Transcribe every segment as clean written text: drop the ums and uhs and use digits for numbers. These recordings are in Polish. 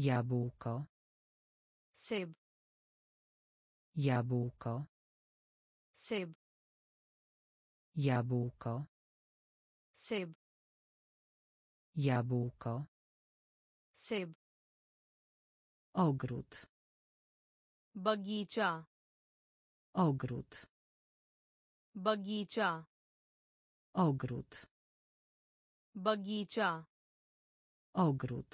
Jabłko. सेब Jabłko. सेब Jabłko. सेब Jabłko. सेब Ogród. बगीचा Ogród. बगीचा Ogród. बगीचा Ogród.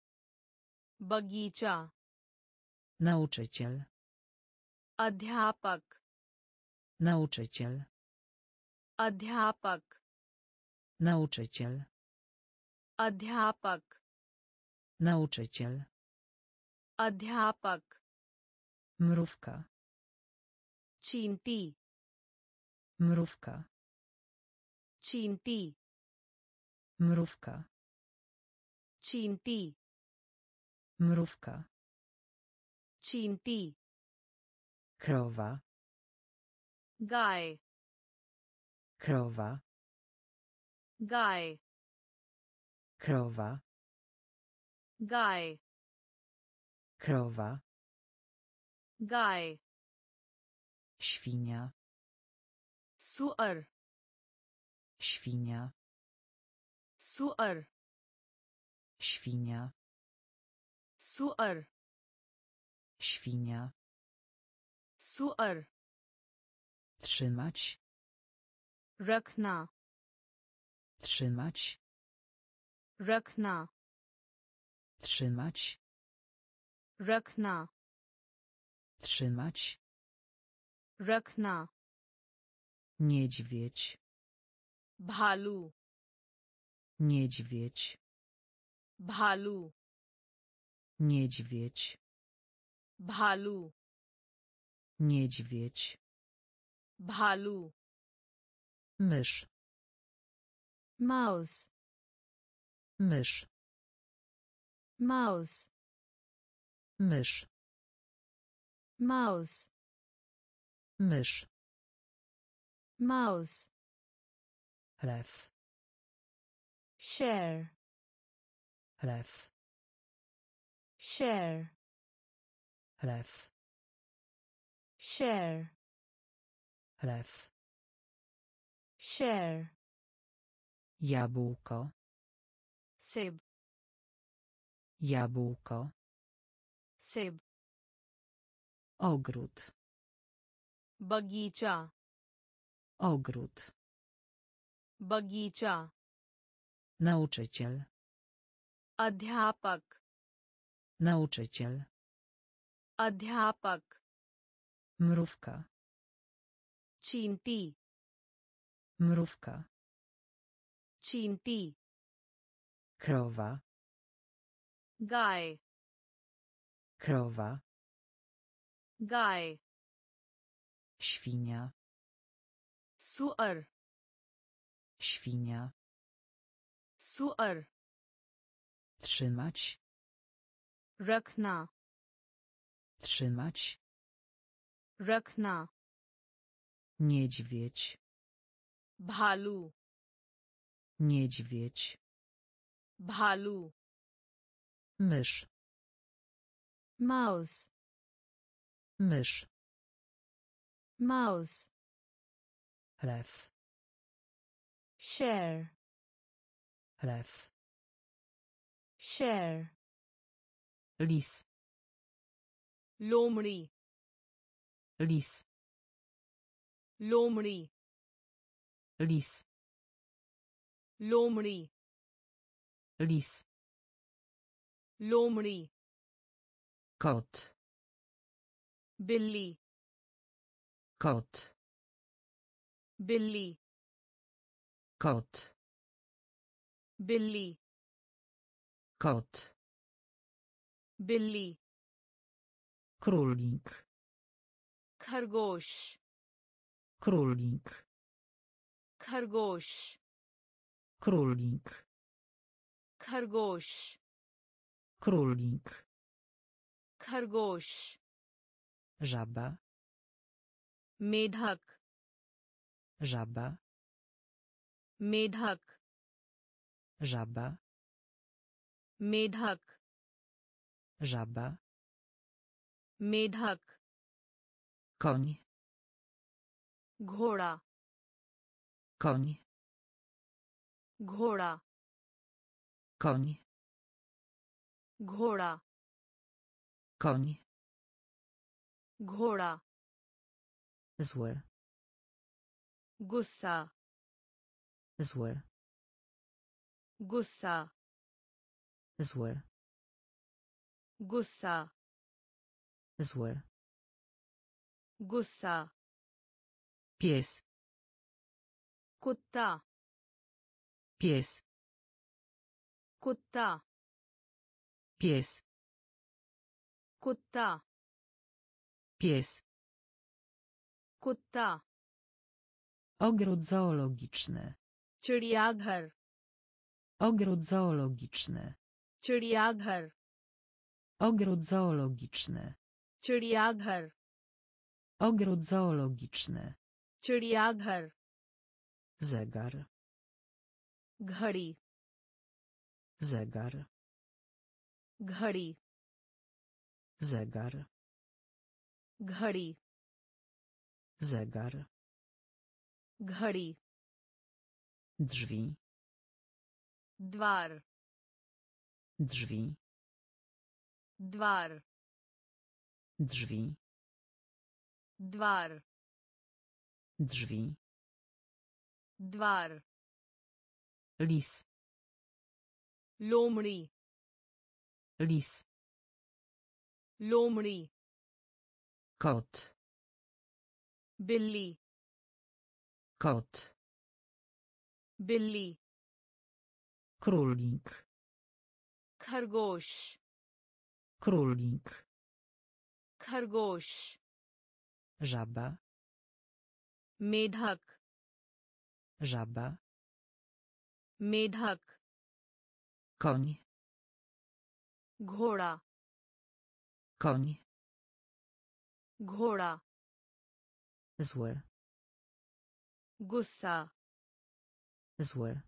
बगीचा Nauczyciel. अध्यापक Nauczyciel. अध्यापक Nauczyciel. अध्यापक Nauczyciel. अध्यापक Mrówka. चींटी Mrówka. चींटी Mrówka. चींटी Mrówka. चींटी Krowa. गाय Krowa. गाय Krowa. गाय Krowa. गाय Świnia. सुअर Świnia. सुअर Świnia. सुअर Świnia. सुअर Trzymać. रखना Trzymać. रखना Trzymać. रखना Trzymać. रखना Niedźwiedź. भालू Niedźwiedź. भालू Niedźwiedź. भालू Niedźwiedź. भालू Mysz. mouse Mysz. mouse Mysz. mouse Mysz. mouse Lew. share Lew. share Lew. share Lew. share Jabłko. सेब Jabłko. सेब Ogród. बगीचा Ogród. बगीचा Nauczyciel. अध्यापक Nauczyciel. अध्यापक Mrówka. चींटी Mrówka. चींटी Krowa. गाय Krowa. गाय Świnia. सुअर Świnia. सुअर Trzymać. रखना Trzymać. रखना Niedźwiedź. भालू Niedźwiedź. भालू Mysz. mouse Mysz. mouse Lew. share Lew. share Lis. लोमड़ी Lis. लोमड़ी Lis. लोमड़ी Lis. लोमड़ी Kot. बिल्ली Kot. बिल्ली Kot. बिल्ली Kot. बिल्ली Królik. खरगोश Królik. खरगोश Królik. खरगोश Królik. खरगोश Żaba. मेढक Żaba. मेढक Żaba. मेढक Żaba. मेढक Koń. घोड़ा Koń. घोड़ा Koń. घोड़ा Koń. घोड़ा Zły. गुस्सा Zły. गुस्सा Zły. गुस्सा Zły. गुस्सा Pies. कुत्ता Pies. कुत्ता Pies. कुत्ता Pies. कुत्ता Ogród zoologiczny. चिड़ियाघर Ogród zoologiczny. चिड़ियाघर Ogród zoologiczny. चिड़ियाघर Ogród zoologiczny. चिड़ियाघर Zegar. घड़ी Zegar. घड़ी Zegar. घड़ी Zegar. घड़ी Drzwi. द्वार Drzwi. द्वार Drzwi. द्वार Drzwi. द्वार Lis. लोमड़ी Lis. लोमड़ी Kot. बिल्ली Kot. बिल्ली Królik. खरगोश Królik. खरगोश Żaba. मेढक Żaba. मेढक Koń. घोड़ा Koń. घोड़ा Zły. गुस्सा Zły.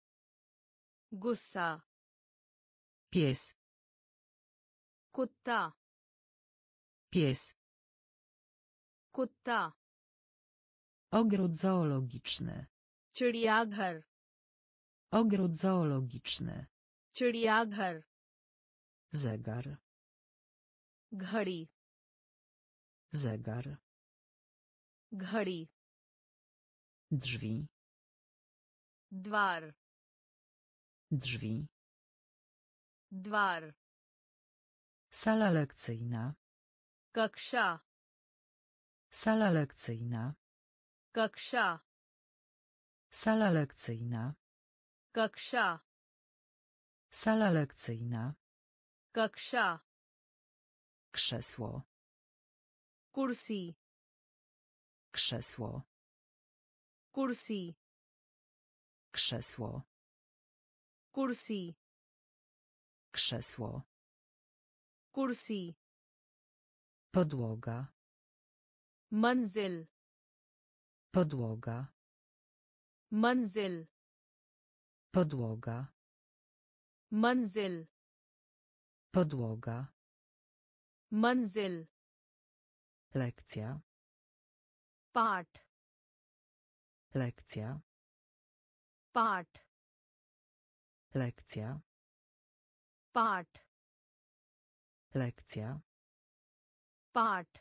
गुस्सा Pies. कुत्ता Pies. कुत्ता Ogród zoologiczny. चिड़ियाघर Ogród zoologiczny. चिड़ियाघर Zegar. घड़ी Zegar. घड़ी Drzwi. द्वार Drzwi. द्वार Sala lekcyjna. कक्षा Sala lekcyjna. कक्षा Sala lekcyjna. कक्षा Sala lekcyjna. कक्षा Krzesło. कुर्सी Krzesło. कुर्सी Krzesło. कुर्सी Krzesło. कुर्सी Podłoga. मंजिल Podłoga. मंजिल Podłoga. मंजिल Podłoga. मंजिल Lekcja. पाठ Lekcja. पाठ Lekcja. पाठ Lekcja. पाठ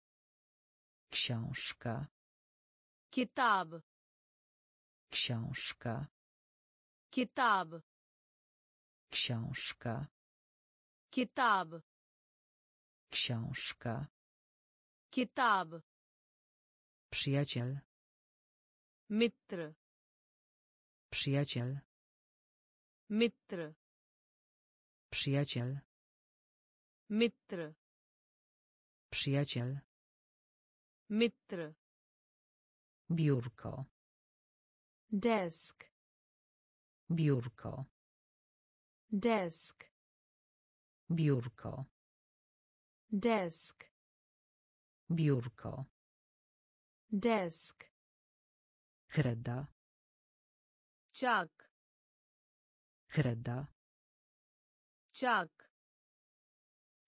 Książka. किताब Książka. किताब Książka. किताब Książka. किताब Przyjaciel. मित्र Przyjaciel. मित्र Przyjaciel. मित्र Przyjaciel. मित्र Biurko. desk Biurko. desk Biurko. desk Biurko. desk Kreda. czak Kreda. czak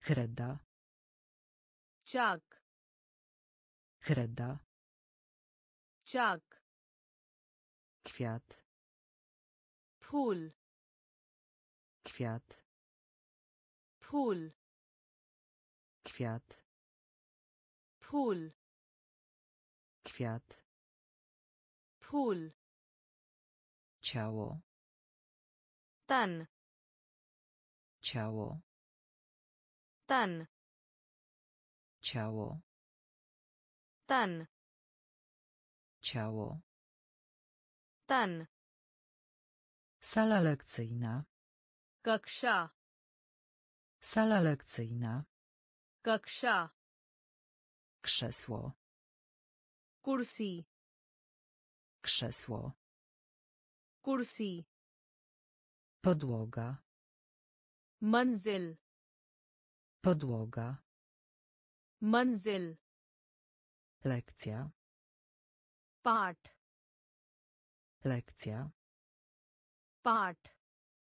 Kreda. Czak. Kreda. Czak. Kwiat. Phul. Kwiat. Phul. Kwiat. Phul. Kwiat. Phul. Ciało. Tan. Ciało. Tan. Ciało. Tan. Ciało. Tan. Sala lekcyjna. Kaksha. Sala lekcyjna. Kaksha. Krzesło. Kursi. Krzesło. Kursi. Podłoga. Manzil. Podłoga. Manzil. Lekcja. Paठ. Lekcja. Paठ.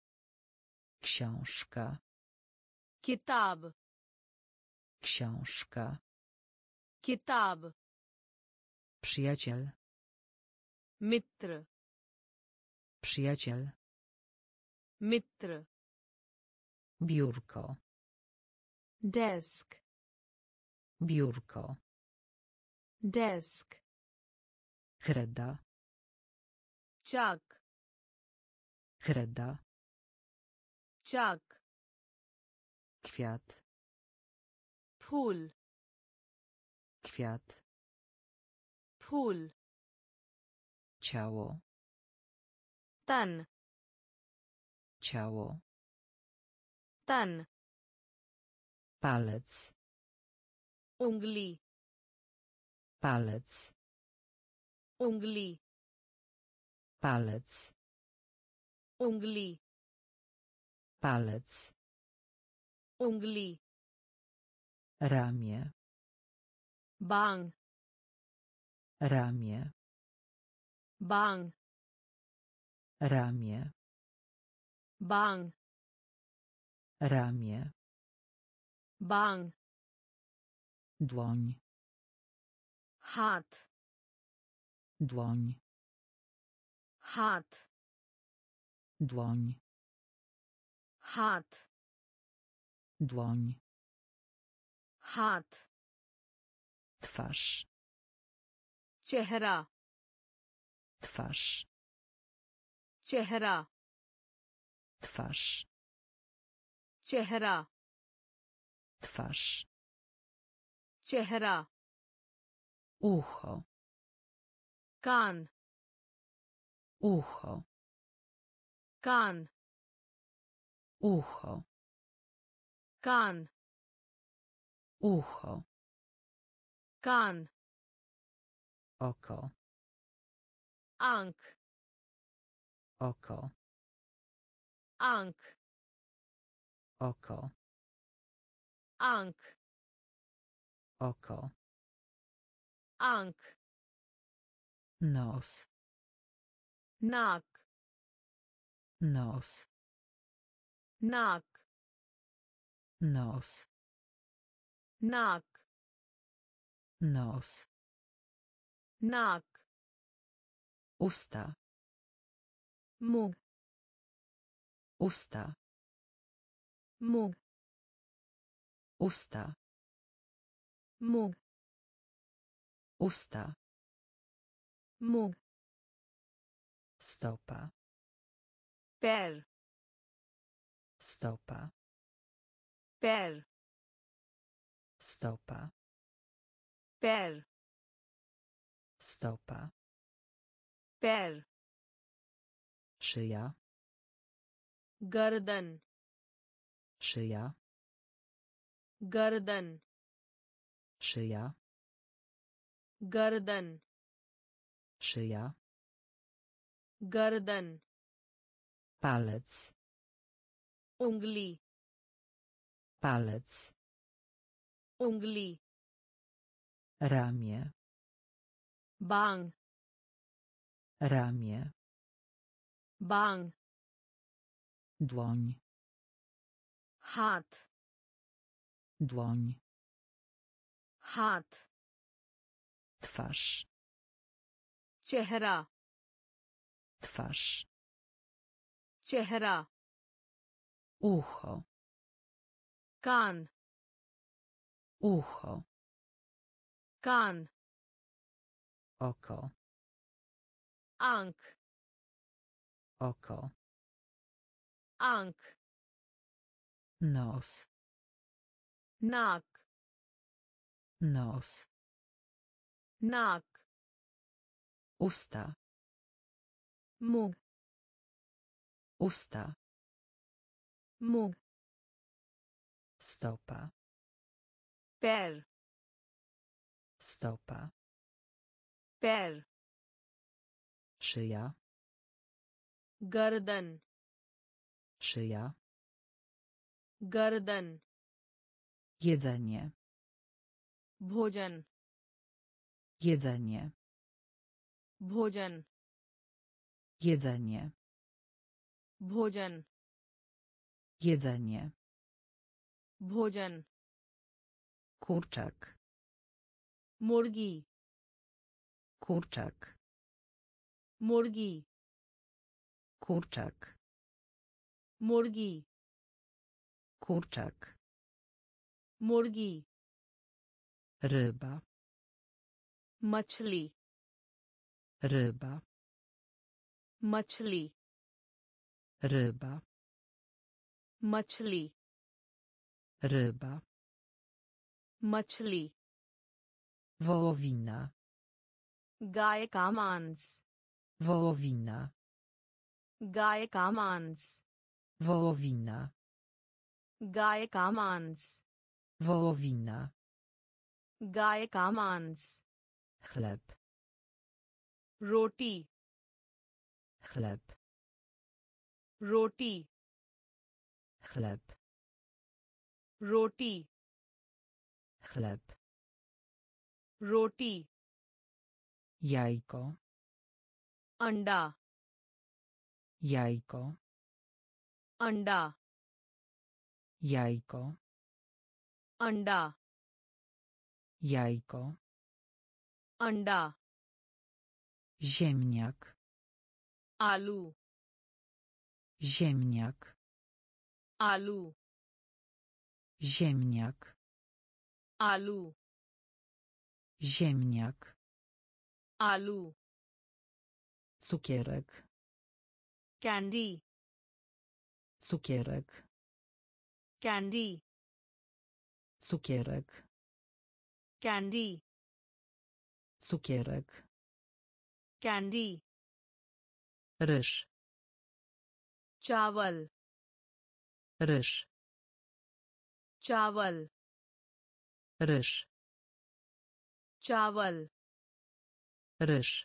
Książka. Kitab. Książka. Kitab. Przyjaciel. Mitr. Przyjaciel. Mitr. Biurko. Desk. Biurko. Desk. Kreda. Czak. Kreda. Czak. Kwiat. Phul. Kwiat. Phul. Ciało. Tan. Ciało. Tan. Palec. Ungli. Palec. Ungli. Palec. Ungli. Palec. Ungli. Ramię. Bang. Ramię. Bang. Ramię. Bang. Ramię. Bang. Dłoń. Hat. Dłoń. Hat. Dłoń. Hat. Dłoń. Hat. Twarz. Chehra. Twarz. Chehra. Twarz. Chehra. Twarz. Chehra. Ucho. Kan. Ucho. Kan. Ucho. Kan. Ucho. Kan. Oko. Ank. Oko. Ank. Oko. Ank. Oko. Ank. Nos. Nak. Nos. Nak. Nos. Nak. Nos. Nak. Usta. Mug. Usta. Mug. Usta. Mug. Usta. Mug. Stopa. Per. Stopa. Per. Stopa. Per. Stopa. Per. Szyja. Gardan. Szyja. Gardan. Szyja. Gardan. Szyja. Gardan. Palec. Ungli. Palec. Ungli. Ramię. Bang. Ramię. Bang. Dłoń. Hat. Dłoń. हाथ. Twarz. चेहरा. Twarz. चेहरा. Ucho. कान. Ucho. कान. Oko. आंख. Oko. आंख. Nos. नाक. Nos. नाक. Usta. मुंह. Usta. मुंह. Stopa. पैर. Stopa. पैर. Szyja. गर्दन. Szyja. गर्दन. Jedzenie. भोजन. Jedzenie. भोजन. Jedzenie. भोजन. Jedzenie. भोजन. Kurczak. मुर्गी. Kurczak. मुर्गी. Kurczak. मुर्गी. Kurczak. मुर्गी. Ryba. मछली. Ryba. मछली. Ryba. मछली. Ryba. मछली. Wołowina. गाय का मांस. Wołowina. गाय का मांस. Wołowina. गाय का मांस. Wołowina. गाय का मांस. Chleb. रोटी. Chleb. रोटी. Chleb. रोटी. Chleb. रोटी. Jajko. अंडा. Jajko. अंडा. Jajko. अंडा. Jajko. अंडा. Ziemniak. आलू. Ziemniak. आलू. Ziemniak. आलू. Ziemniak. आलू. Cukierek. Candy. Cukierek. Candy. Cukierek. Candy. Cukierek. Candy. Ryż. चावल. Ryż. चावल. Ryż. चावल. Ryż.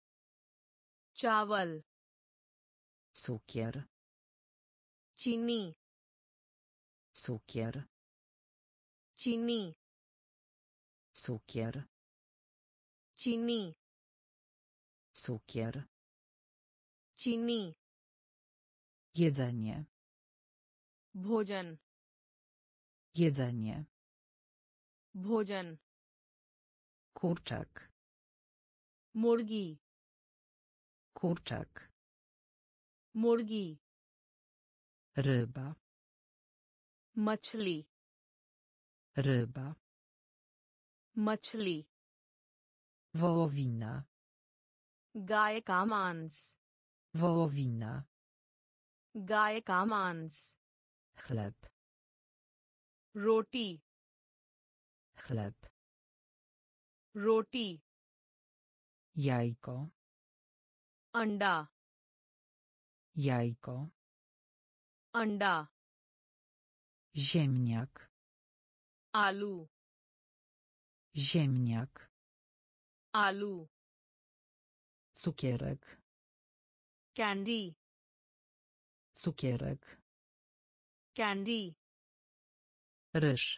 चावल. Cukier. चीनी. Cukier. चीनी. Cukier. चीनी. Cukier. चीनी. Jedzenie. भोजन. Jedzenie. भोजन. Kurczak. मुर्गी. Kurczak. मुर्गी. Ryba. मछली. Ryba. मछली. Wołowina. गाय का मांस. Wołowina. गाय का मांस. Chleb. रोटी. Chleb. रोटी. Jajko. अंडा. Jajko. अंडा. Ziemniak. आलू. Ziemniak. आलू. Cukierek. Candy. Cukierek. Candy. Ryż.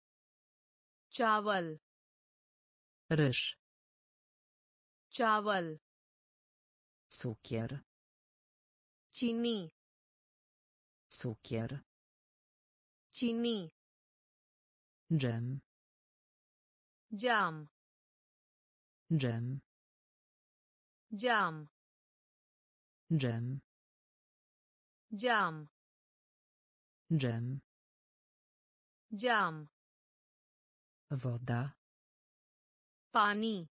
चावल. Ryż. चावल. Cukier. चीनी. Cukier. चीनी. Dżem. Jam. Dżem. Jam. Dżem. Jam. Dżem. Jam. Woda. Pani.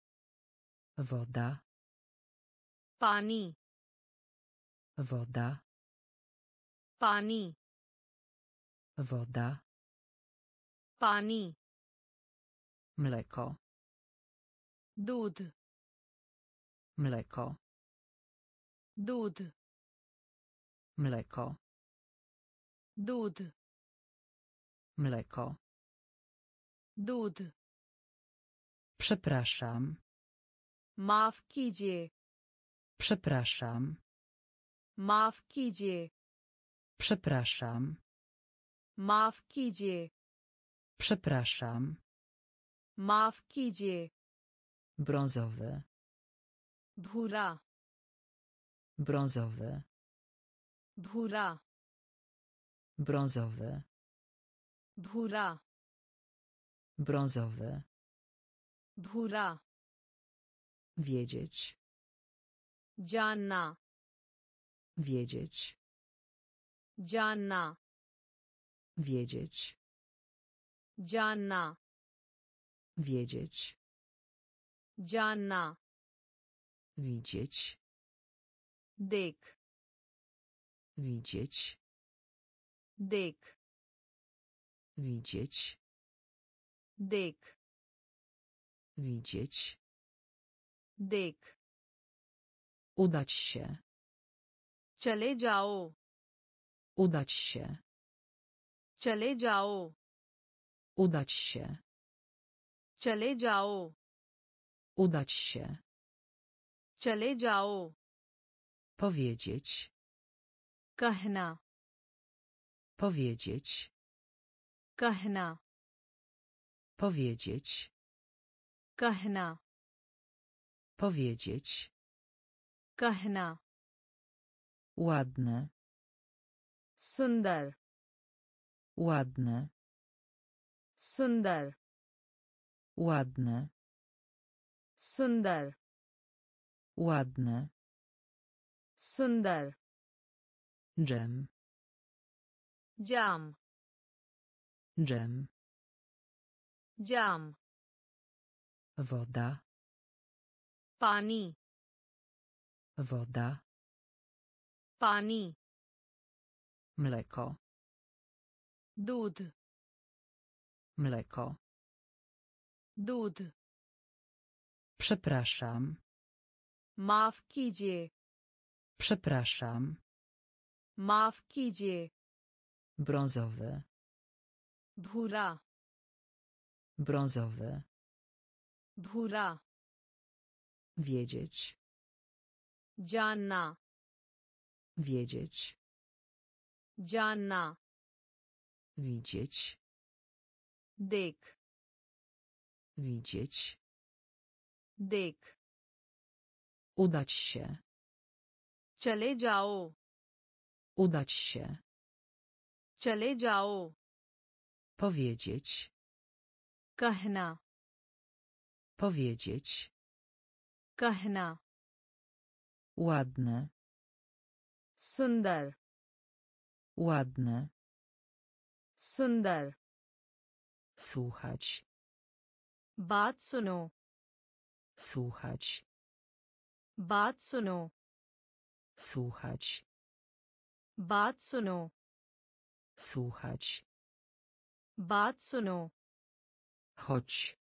Woda. Pani. Woda. Pani. Woda. Pani. Mleko. दूध. Mleko. दूध. Mleko. दूध. Mleko. दूध. Przepraszam. माफ कीजिए. Przepraszam. माफ कीजिए. Przepraszam. माफ कीजिए. Przepraszam. माफ कीजिए. Brązowy. भूरा. Brązowy. भूरा. Brązowy. भूरा. Brązowy. भूरा. Wiedzieć. जानना. Wiedzieć. जानना. Wiedzieć. जानना. Wiedzieć. जानना. Widzieć. देख. Widzieć. देख. Widzieć. देख. Widzieć. देख. Udać się. चले जाओ. Udać się. चले जाओ. Udać się. चले जाओ. Udać się. चले जाओ. Powiedzieć. कहना. Powiedzieć. कहना. Powiedzieć. कहना. Powiedzieć. कहना. Ładne. सुंदर. Ładne. सुंदर. Ładne. सुंदर. Ładne. सुंदर. Dżem. जाम. Dżem. जाम. Woda. पानी. Woda. पानी. Mleko. दूध. Mleko. दूध. Przepraszam. माफ कीजिए. Przepraszam. माफ कीजिए. Brązowy. भूरा. Brązowy. भूरा. Wiedzieć. जानना. Wiedzieć. जानना. Widzieć. देख. Widzieć. देख. Udać się. चले जाओ. Udać się. चले जाओ. Powiedzieć. कहना. Powiedzieć. कहना. Ładne. सुंदर. Ładne. सुंदर. Słuchać. बात सुनो. Słuchać. बात सुनो. Słuchać. बात सुनो. Słuchać. बात सुनो. Chodź.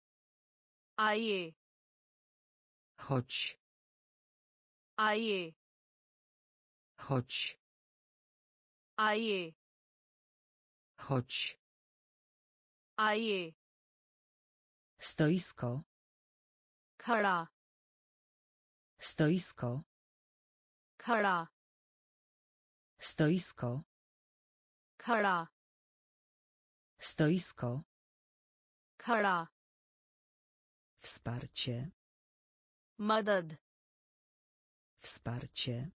आइए. Chodź. आइए. Chodź. आइए. Chodź. आइए. Stoisko. खड़ा. Stoisko. खड़ा. Stoisko. खड़ा. Stoisko. खड़ा. Wsparcie. मदद. Wsparcie.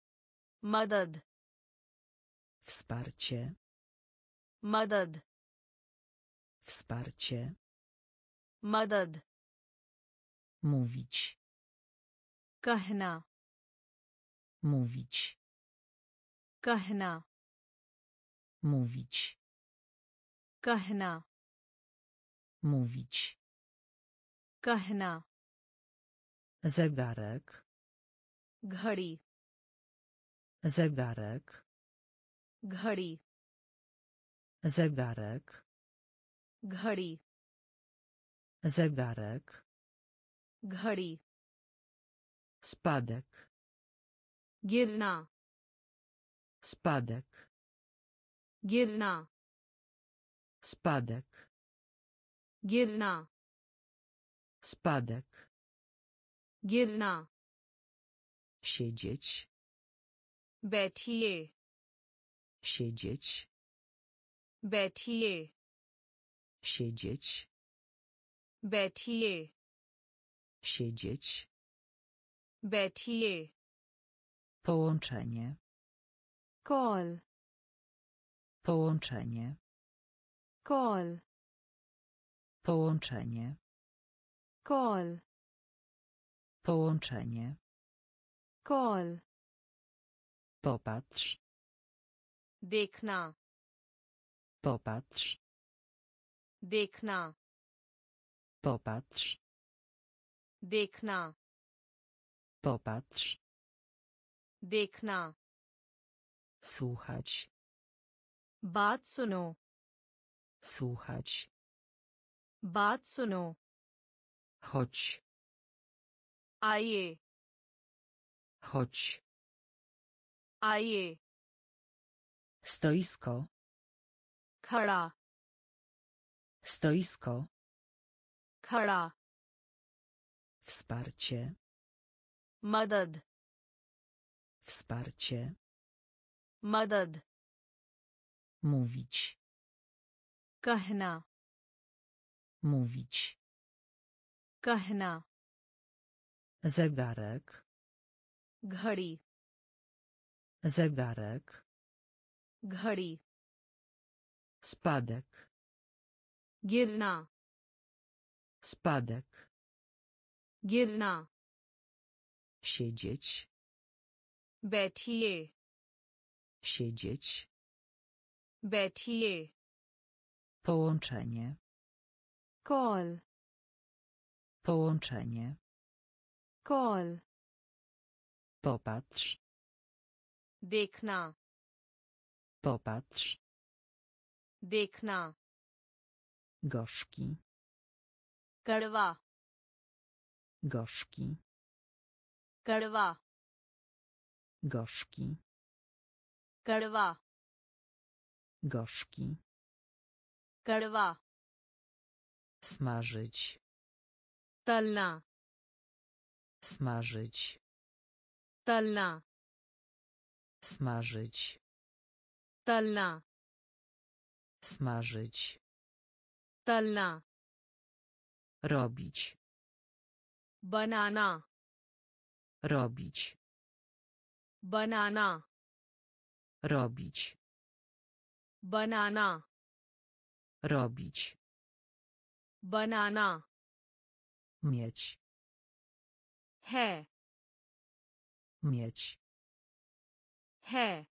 मदद. Wsparcie. मदद. Wsparcie. मदद. Mówić. कहना. Mówić. कहना. Mówić. कहना. Mówić. कहना. Zegarek. घड़ी. Zegarek. घड़ी. Zegarek. घड़ी. Zegarek. घड़ी. Spadek. गिरना. Spadek. गिरना. Spadek. गिरना. Spadek. गिरना. Siedzieć. बैठिए. Siedzieć. बैठिए. Siedzieć. बैठिए. Siedzieć. बैठिए. Połączenie. Call. Połączenie. Call. Połączenie. Call. Połączenie. Call. Popatrz. देखना. Popatrz. देखना. Popatrz. देखना. Popatrz. देखना. Słuchać. बात सुनो. Słuchać. बात सुनो. Chodź. आइए. Chodź. आइए. Stoisko. खड़ा. Stoisko. खड़ा. Wsparcie. मदद. Wsparcie. मदद. Mówić. कहना. Mówić. कहना. Zegarek. घड़ी. Zegarek. घड़ी. Spadek. गिरना. Spadek. गिरना. Siedzieć. बैठिए. Siedzieć. बैठिए. Połączenie. Call. Połączenie. Call. Popatrz. देखना. Popatrz. देखना. Gorzki. कड़वा. Gorzki. कड़वा. Gorzki. कड़वा. Gorzki. कड़वा. Smażyć. तलना. Smażyć. तलना. Smażyć. तलना. Smażyć. तलना. Robić. बनाना. Robić. बनाना. Robić. बनाना. Robić. बनाना. Mieć. है. Mieć. है.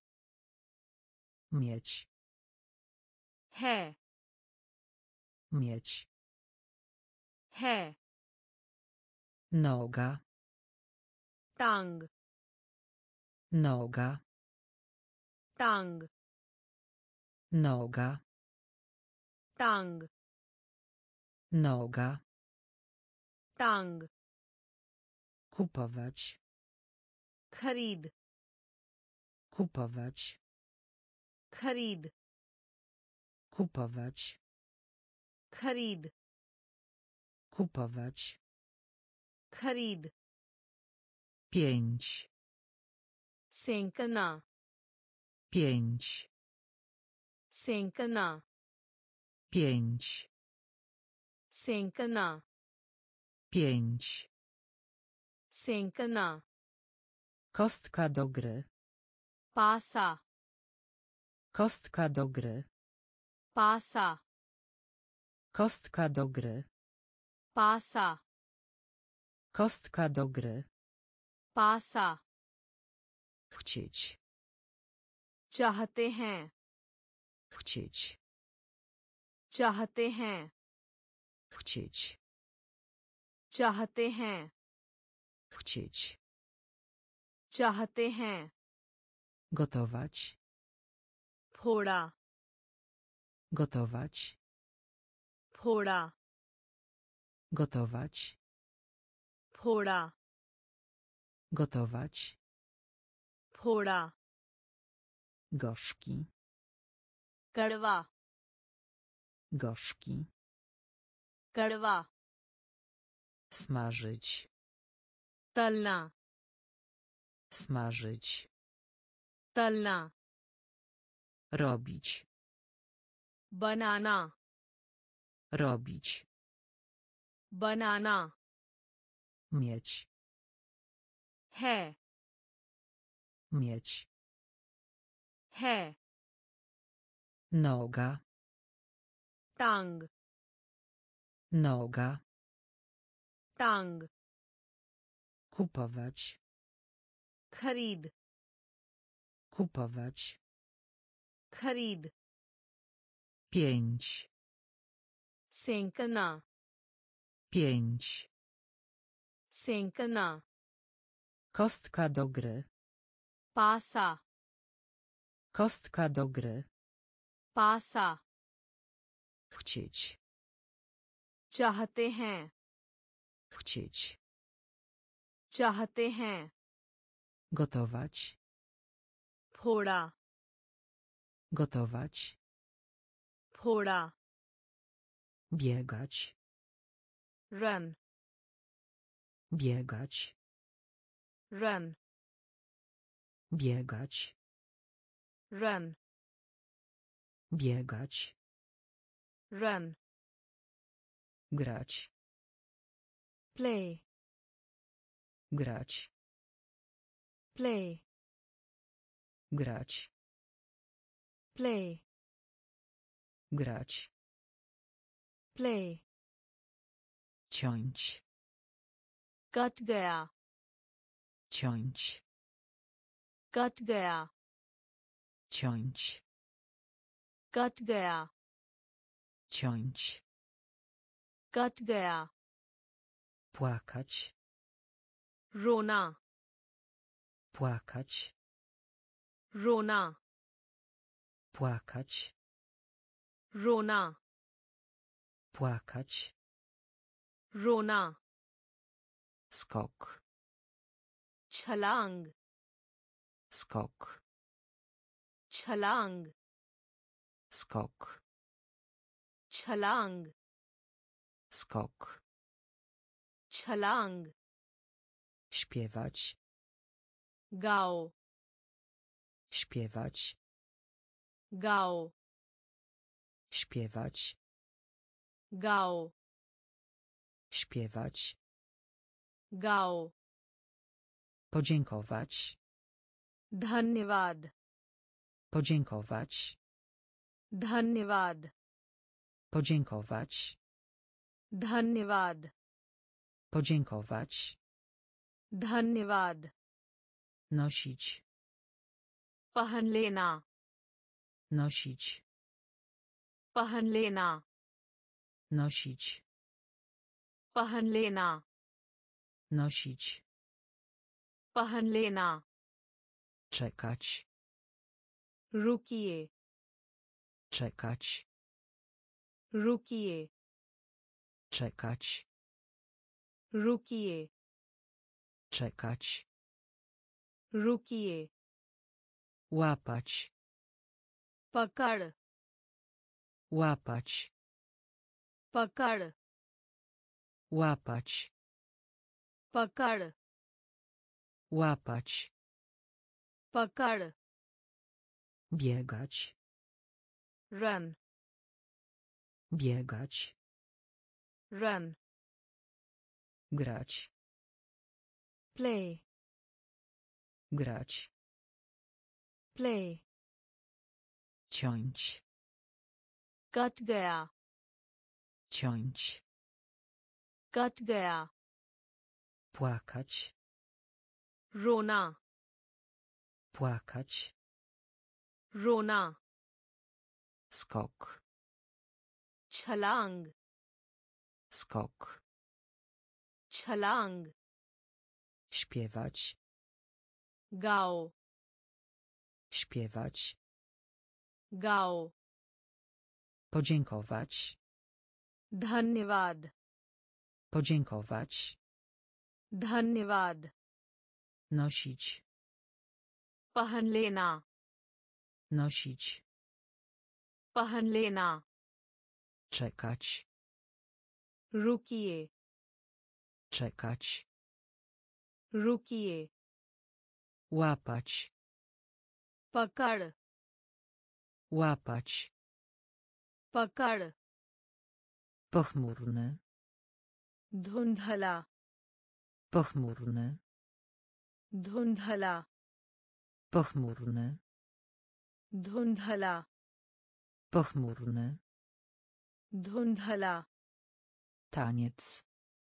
Mieć. है. Mieć. है. Noga. टांग. Noga. टांग. Noga. टांग. Noga. टांग. Kupować. खरीद. Kupować. खरीद. Kupować. खरीद. Kupować. खरीद. 5. सेंकना. 5. सेंकना. 5. सेंकना. 5. सेंकना. Kostka do gry. Kostka do gry. Pasa. Kostka do gry. Pasa. Chcieć. चाहते हैं. Chcieć. चाहते हैं. Chcieć. चाहते हैं. Chcieć. चाहते हैं. Gotować. फोड़ा. Gotować. फोड़ा. Gotować. फोड़ा. Gotować. फोड़ा. Gorzki. कड़वा. Gorzki. कड़वा. Smażyć. तलना. Smażyć. तलना. Robić. बनाना. Robić. बनाना. Mieć. है. Mieć. है. Noga. टांग. Noga. टांग. Kupować. खरीद. Kupować. खरीद. 5. सेंकना. 5. सेंकना. Kostka do gry. पासा. Kostka do gry. पासा. Chcieć. चाहते हैं. Chcieć. चाहते हैं. Gotować. फोड़ा. Gotować. फोड़ा. Biegać. Run. Biegać. Run. Biegać. Run. Biegać. Run. Grać. Play. Grać. Play. Grać. Play. Grać. Play. Ciąć. Cut गया. Ciąć. कट गया. Ciąć. कट गया. Ciąć. कट गया. Płakać. रोना. Płakać. रोना. Płakać. रोना. Płakać. रोना. Skok. छलांग. Skok. छलांग. Skok. छलांग. Skok. छलांग. Śpiewać. गाओ. Śpiewać. गाओ. Śpiewać. गाओ. Śpiewać. गाओ. Podziękować. धन्यवाद. Podziękować. धन्यवाद. Podziękować. धन्यवाद. Podziękować. धन्यवाद. Nosić. पहन लेना. Nosić. पहन लेना. Nosić. पहन लेना. Nosić. पहन लेना. Czekać. रुकिए. Czekać. रुकिए. Czekać. रुकिए. Czekać. रुकिए. Łapać. पकड़. Łapać. पकड़. Łapać. पकड़. Łapać. पकड़. Biegać. Run. Biegać. Run. Grać. Play. Grać. Play. Ciąć. Cut गया. Ciąć. कट गया. Płakać. रोना. Płakać. रोना. Skok. छलांग. Skok. छलांग. Śpiewać. गाओ. Śpiewać. गाओ. Podziękować. धन्यवाद. Podziękować. धन्यवाद. Nosić. पहन लेना. Nosić. पहन लेना. Czekać. रुकिए. Czekać. रुकिए. Łapać. पकड़. Łapać. पकड़. Pochmurny. धुंधला. Pochmurny. धुंधला. Pochmurny. धुंधला. Pochmurny. धुंधला. Taniec.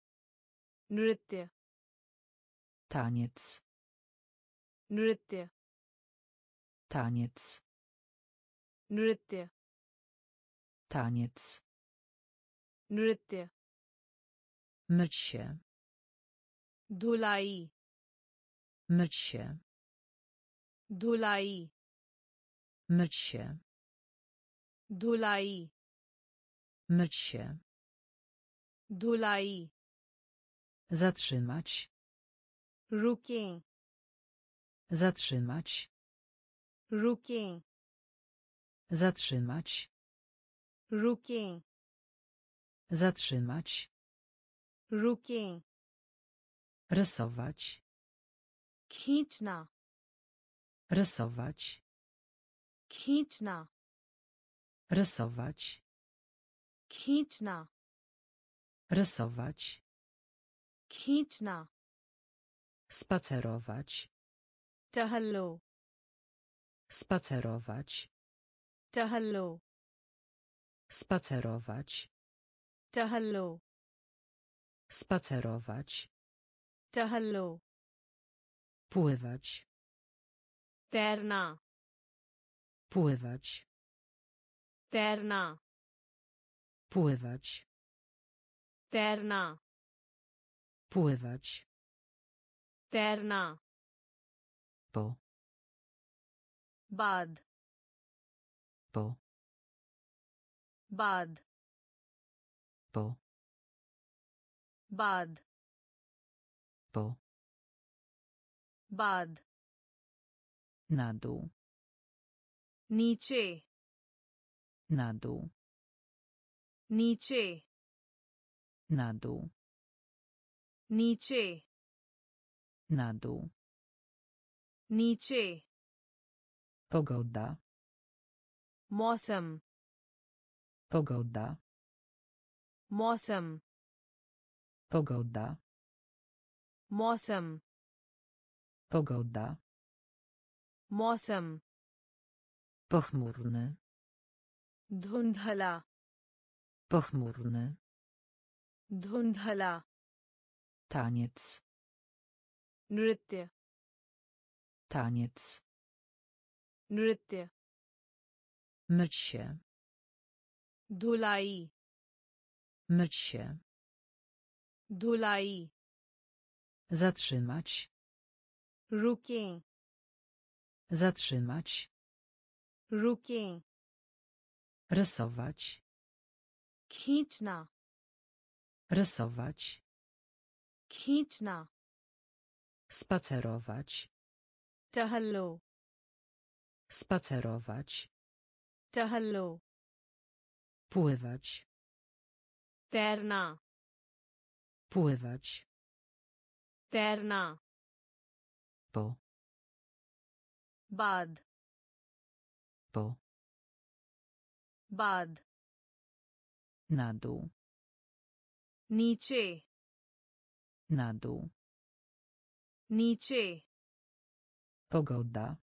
नृत्य. Taniec. नृत्य. Taniec. नृत्य. Taniec. नृत्य. Myć się. धुलाई. Myć się. धुलाई. Myć się. धुलाई. Myć się. धुलाई. Zatrzymać. रुकें. Zatrzymać. रुकें. Zatrzymać. रुकें. Zatrzymać. रुकें. Rysować. खींचना. Rysować. खींचना. Rysować. खींचना. Rysować. खींचना. Spacerować. टहलो. Spacerować. टहलो. Spacerować. टहलो. Spacerować. टहलो. Pływać. तैरना. Pływać. तैरना. Pływać. तैरना. Pływać. तैरना. Po. बाद. Po. बाद. Po. बाद. Po. बाद. Na dół. नीचे. Na dół. नीचे. Na dół. नीचे. Na dół. नीचे. Pogoda. मौसम. Pogoda. मौसम. Pogoda. मौसम. Pogoda. मौसम. Pochmurny. धुंधला. Pochmurny. धुंधला. Taniec. नृत्य. Taniec. नृत्य. Myć się. धुलाई. Myć się. धुलाई. Zatrzymać. रुकें. Zatrzymać. रुकें. Rysować. खींचना. Rysować. खींचना. Spacerować. टहलो. Spacerować. टहलो. Pływać. तैरना. Pływać. तैरना. Po. बाद. Po. बाद. Na dół. नीचे. Na dół. नीचे. Pogoda.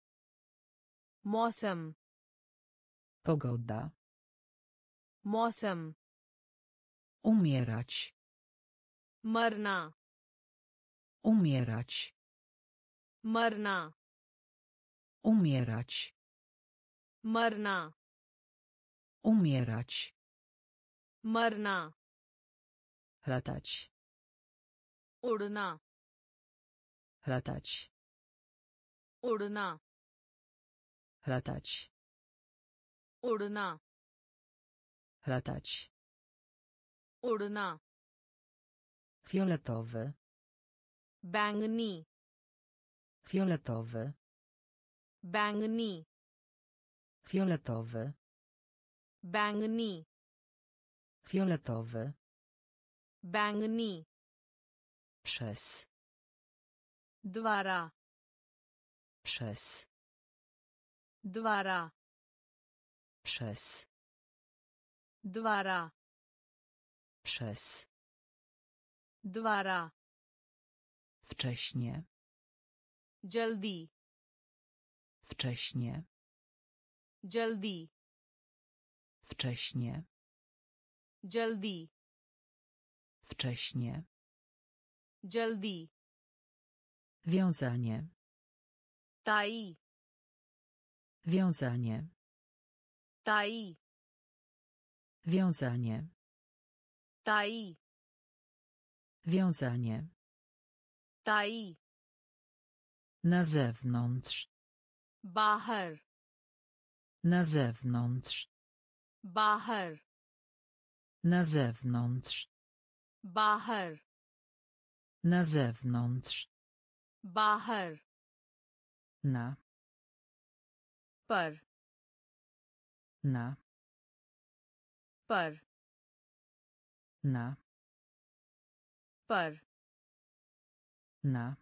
मौसम. Pogoda. मौसम. Umierać. मरना Umierać. मरना Umierać. मरना Umierać. मरना Latać. उड़ना Latać. उड़ना Latać. उड़ना Latać. उड़ना Fioletowy. बैंगनी Fioletowy. बैंगनी Fioletowy. बैंगनी Fioletowy. बैंगनी Przez. द्वारा Przez. द्वारा Przez. द्वारा Przez. द्वारा Wcześnie. जल्दी Wcześnie. जल्दी Wcześnie. जल्दी Wcześnie. जल्दी Wiązanie. ताई Wiązanie. ताई Wiązanie. ताई Wiązanie. ताई Na zewnątrz. बाहर Na zewnątrz. बाहर Na zewnątrz. बाहर Na zewnątrz. बाहर Na. पर Na. पर Na. पर Na.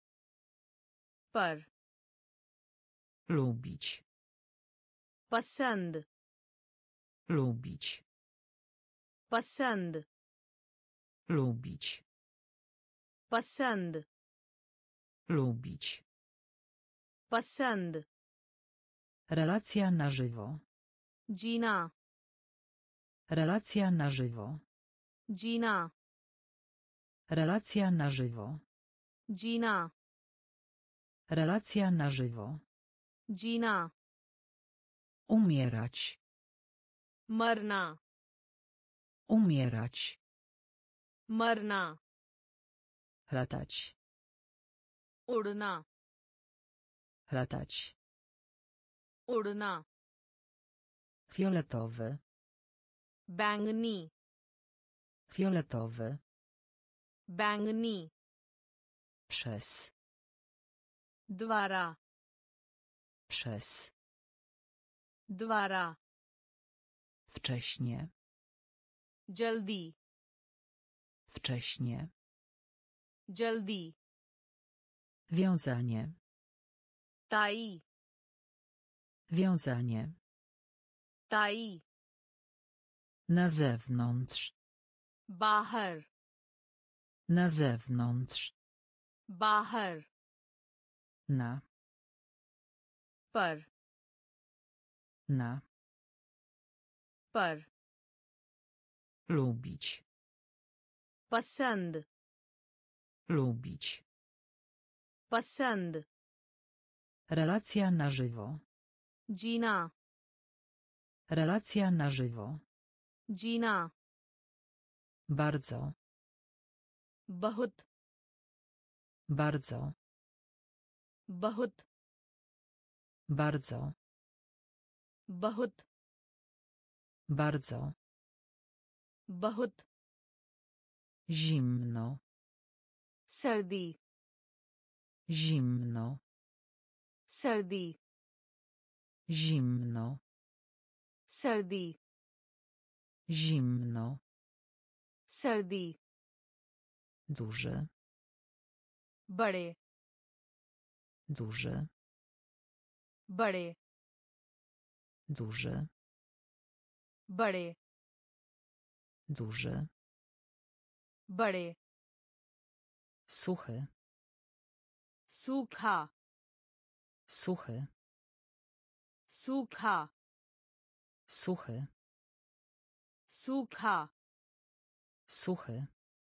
पर Lubić. पसंद Lubić. पसंद Lubić. पसंद Lubić. पसंद Relacja na żywo. जीना Relacja na żywo. जीना Relacja na żywo. जीना Relacja na żywo. जीना Umierać. मरना Umierać. मरना Latać. उड़ना Latać. उड़ना Fioletowy. बैंगनी Fioletowy. बैंगनी Przez. द्वारा Przez. द्वारा Wcześnie. जल्दी Wcześnie. जल्दी Wiązanie. ताई Wiązanie. ताई Na zewnątrz. बाहर Na zewnątrz. बाहर Na. पर Na. पर Lubić. पसंद Lubić. पसंद Relacja na żywo. जीना Relacja na żywo. जीना Bardzo. बहुत Bardzo. बहुत Bardzo. बहुत Bardzo. बहुत Zimno. सर्दी Zimno. सर्दी Zimno. सर्दी Zimno. सर्दी Duży. बड़े Duży. बड़े Duży. बड़े Duży. बड़े Suchy. सूखा Suchy. सूखा, 、 suchy. 、 सूखा. सूखा Suchy.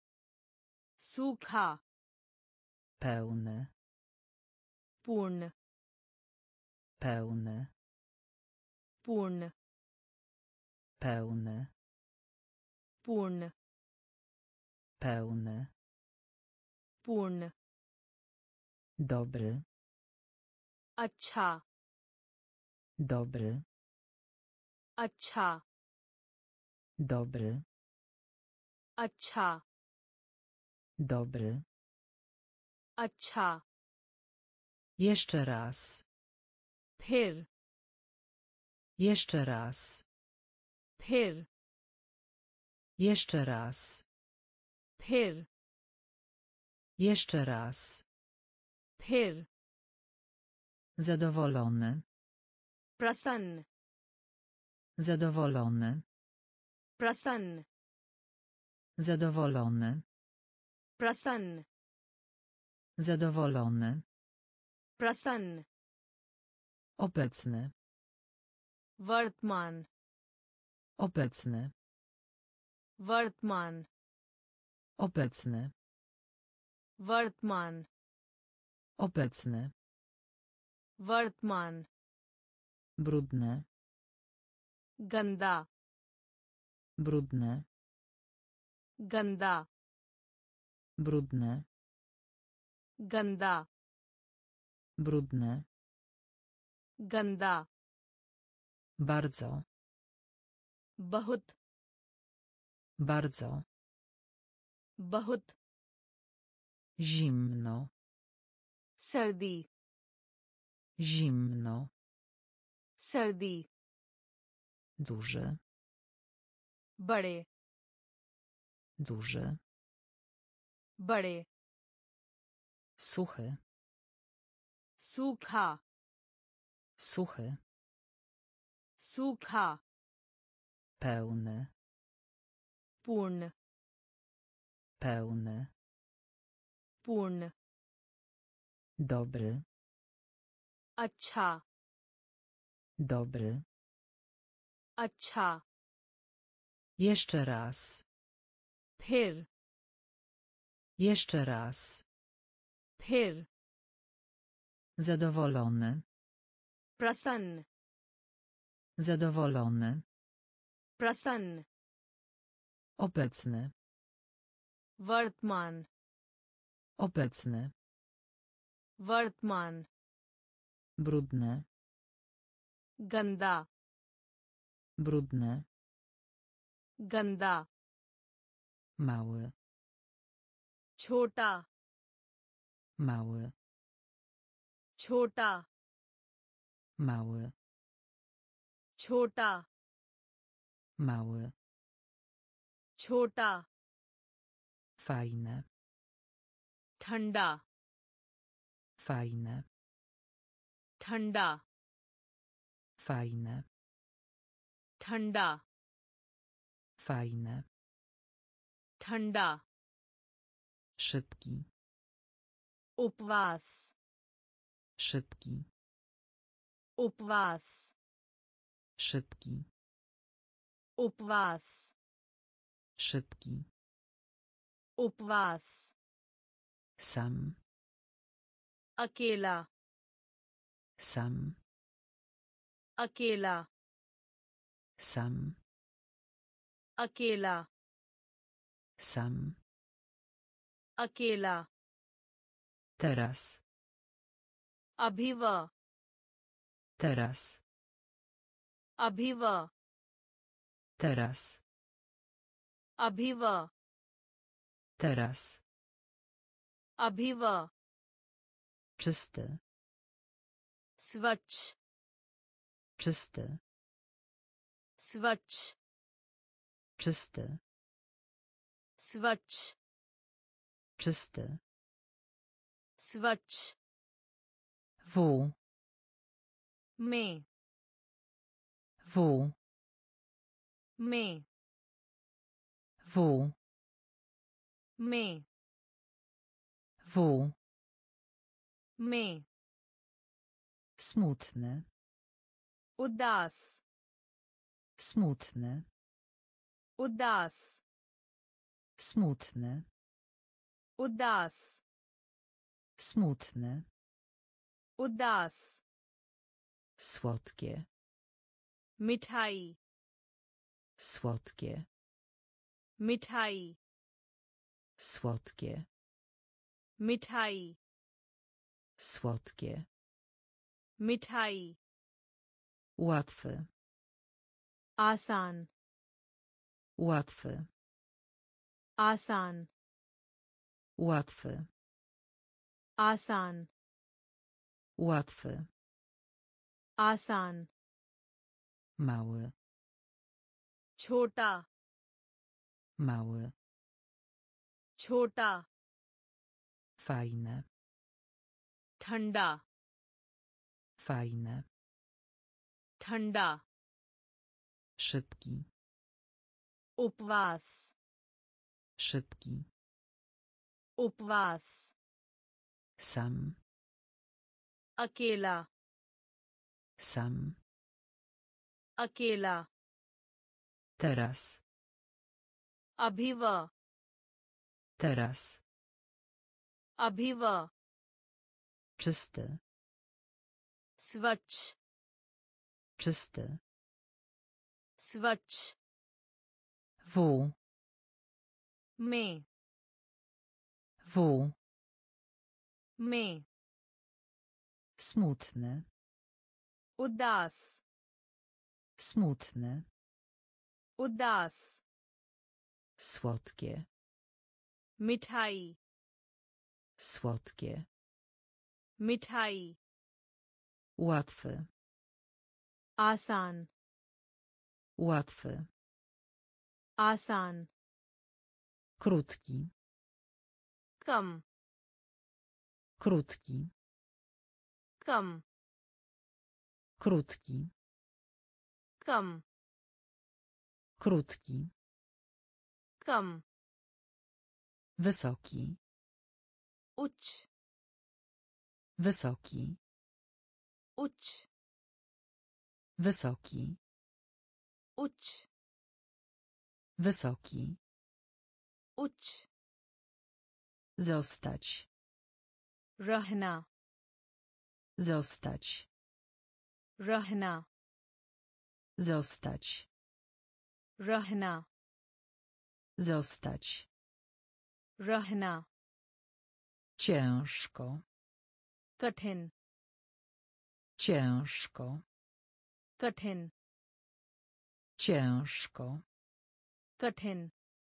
सूखा Pełny. पूर्ण Pełny. पूर्ण Pełny. पूर्ण Pełny. पूर्ण Dobry. अच्छा Dobry. अच्छा Dobry. अच्छा Dobry. अच्छा Jeszcze raz. फिर Jeszcze raz. फिर Jeszcze raz. फिर Jeszcze raz. फिर Zadowolony. प्रसन्न Zadowolony. प्रसन्न Zadowolony. प्रसन्न Zadowolony. प्रसन्न Obecny. वर्तमान Obecny. वर्तमान Obecny. वर्तमान Obecny. वर्तमान Brudne. गंदा Brudne. गंदा Brudne. गंदा Brudne. गंदा Bardzo. बहुत Bardzo. बहुत Zimno. सर्दी Zimno. सर्दी Duży. बड़े Duży. बड़े Suchy. सूखा Suchy. सूखा Pełny. पूर्ण Pełny. पूर्ण Dobry. अच्छा Dobry. अच्छा Jeszcze raz. फिर Jeszcze raz. फिर Zadowolony. प्रसन्न Zadowolony. प्रसन्न Obecny. वर्तमान Obecny. वर्तमान Brudne. गंदा Brudne. गंदा Mały. छोटा Mały. छोटा Mały. छोटा Mały. छोटा Fajne. ठंडा Fajne. ठंडा Fajne. ठंडा Fajne. ठंडा Szybki. उपवास Szybki. उपवास Szybki. उपवास Szybki. उपवास Sam. अकेला Sam. अकेला Sam. अकेला Sam. अकेला Teraz. अभिव Teraz. अभिव Teraz. अभिव Teraz. अभिव Czysty. स्वच्छ Czysty. स्वच्छ Czysty. स्वच्छ Czysty. स्वच्छ W. में W. में W. में W. में Smutny. उदास Smutny. उदास Smutny. उदास. Smutny. उदास. Słodkie. मिठाई. Słodkie. मिठाई. Słodkie. मिठाई. Słodkie. मिठाई. Łatwy. आसान. Łatwy. आसान. Łatwy. आसान. Łatwy. आसान. Mały. छोटा. Mały. छोटा. Fajne. ठंडा. Fajne. ठंडा. Szybki. उपवास. Szybki. उपवास. Sam. अकेला. Sam. अकेला. Teraz. अभी वह. Teraz. अभी वह. Czysty. स्वच्छ. Czysty. स्वच्छ. W. में. W. में. Smutny. उदास. Smutny. उदास. Słodkie. मिठाई. Słodkie. मिठाई. Łatwy. आसान. Łatwy. आसान. Krótki. कम. Krótki. कम. Krótki. कम. Krótki. कम. Wysoki. उच्च. Wysoki. उच्च. Wysoki. उच्च. Wysoki. उच्च. Zostać. रहना. Zostać. रहना. Zostać. रहना. Zostać. रहना. Ciężko. कठिन. Ciężko. कठिन. Ciężko. कठिन.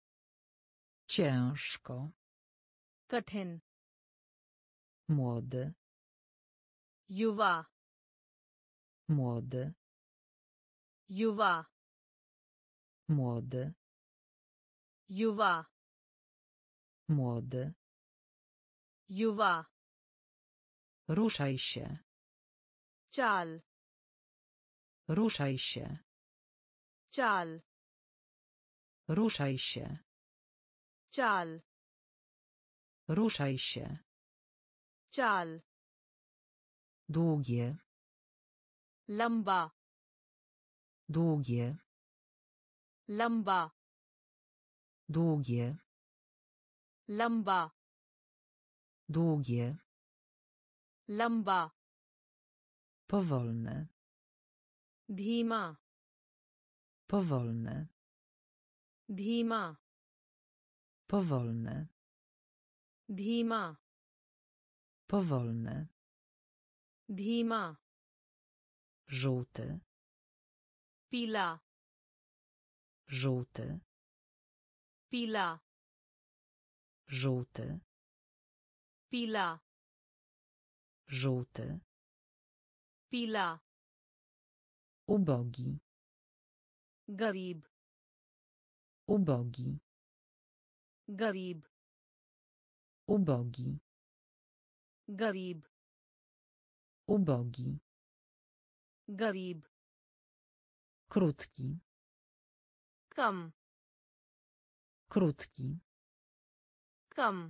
Ciężko. कठिन. Młody. युवा. Młody. युवा. Młody. युवा. Młody. युवा. Ruszaj się. चाल. Ruszaj się. चाल. Ruszaj się. चाल. Ruszaj się. चाल. Długie. लंबा. Długie. लंबा. Długie. लंबा. Długie. लंबा. Powolne. धीमा. Powolne. धीमा. Powolne. धीमा. Powolne. धीमा. Żółty. पीला. Żółty. पीला. Żółty. पीला. Żółty. पीला. Ubogi. गरीब. Ubogi. गरीब. Ubogi. गरीब. Ubogi. गरीब. Krótki. कम. Krótki. कम.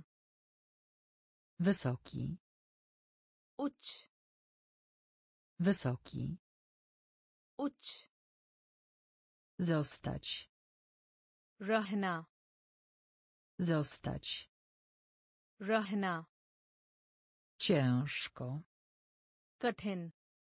Wysoki. उच्च. Wysoki. उच्च. Zostać. रहना. Zostać. रहना Ciężko. कठिन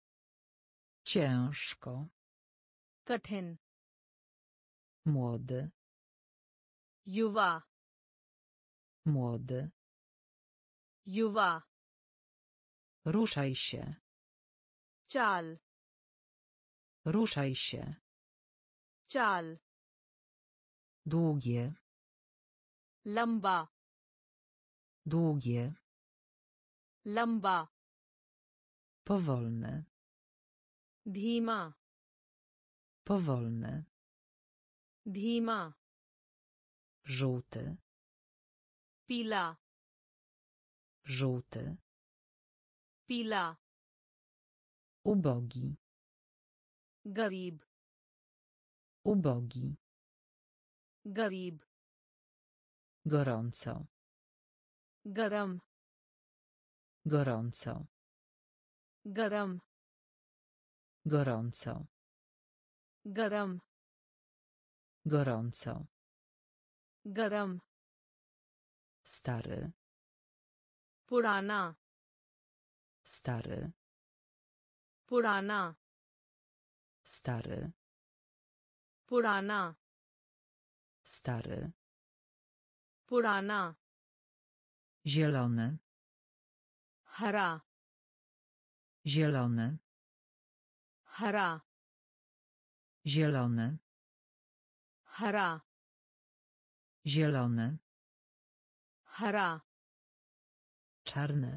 Ciężko. कठिन Młody. युवा Młody. युवा Ruszaj się. चाल Ruszaj się. चाल Długie. लंबा Długie. लंबा Powolny. धीमा Powolny. धीमा Żółty. पीला Żółty. पीला Ubogi. गरीब Ubogi. गरीब Gorąco. गरम Gorąco. गरम Gorąco. गरम Gorąco. गरम Stary. पुराना Stary. पुराना Stary. पुराना Stary. पुराना Zielony. हरा Zielony. हरा Zielony. हरा Zielony. हरा Czarny.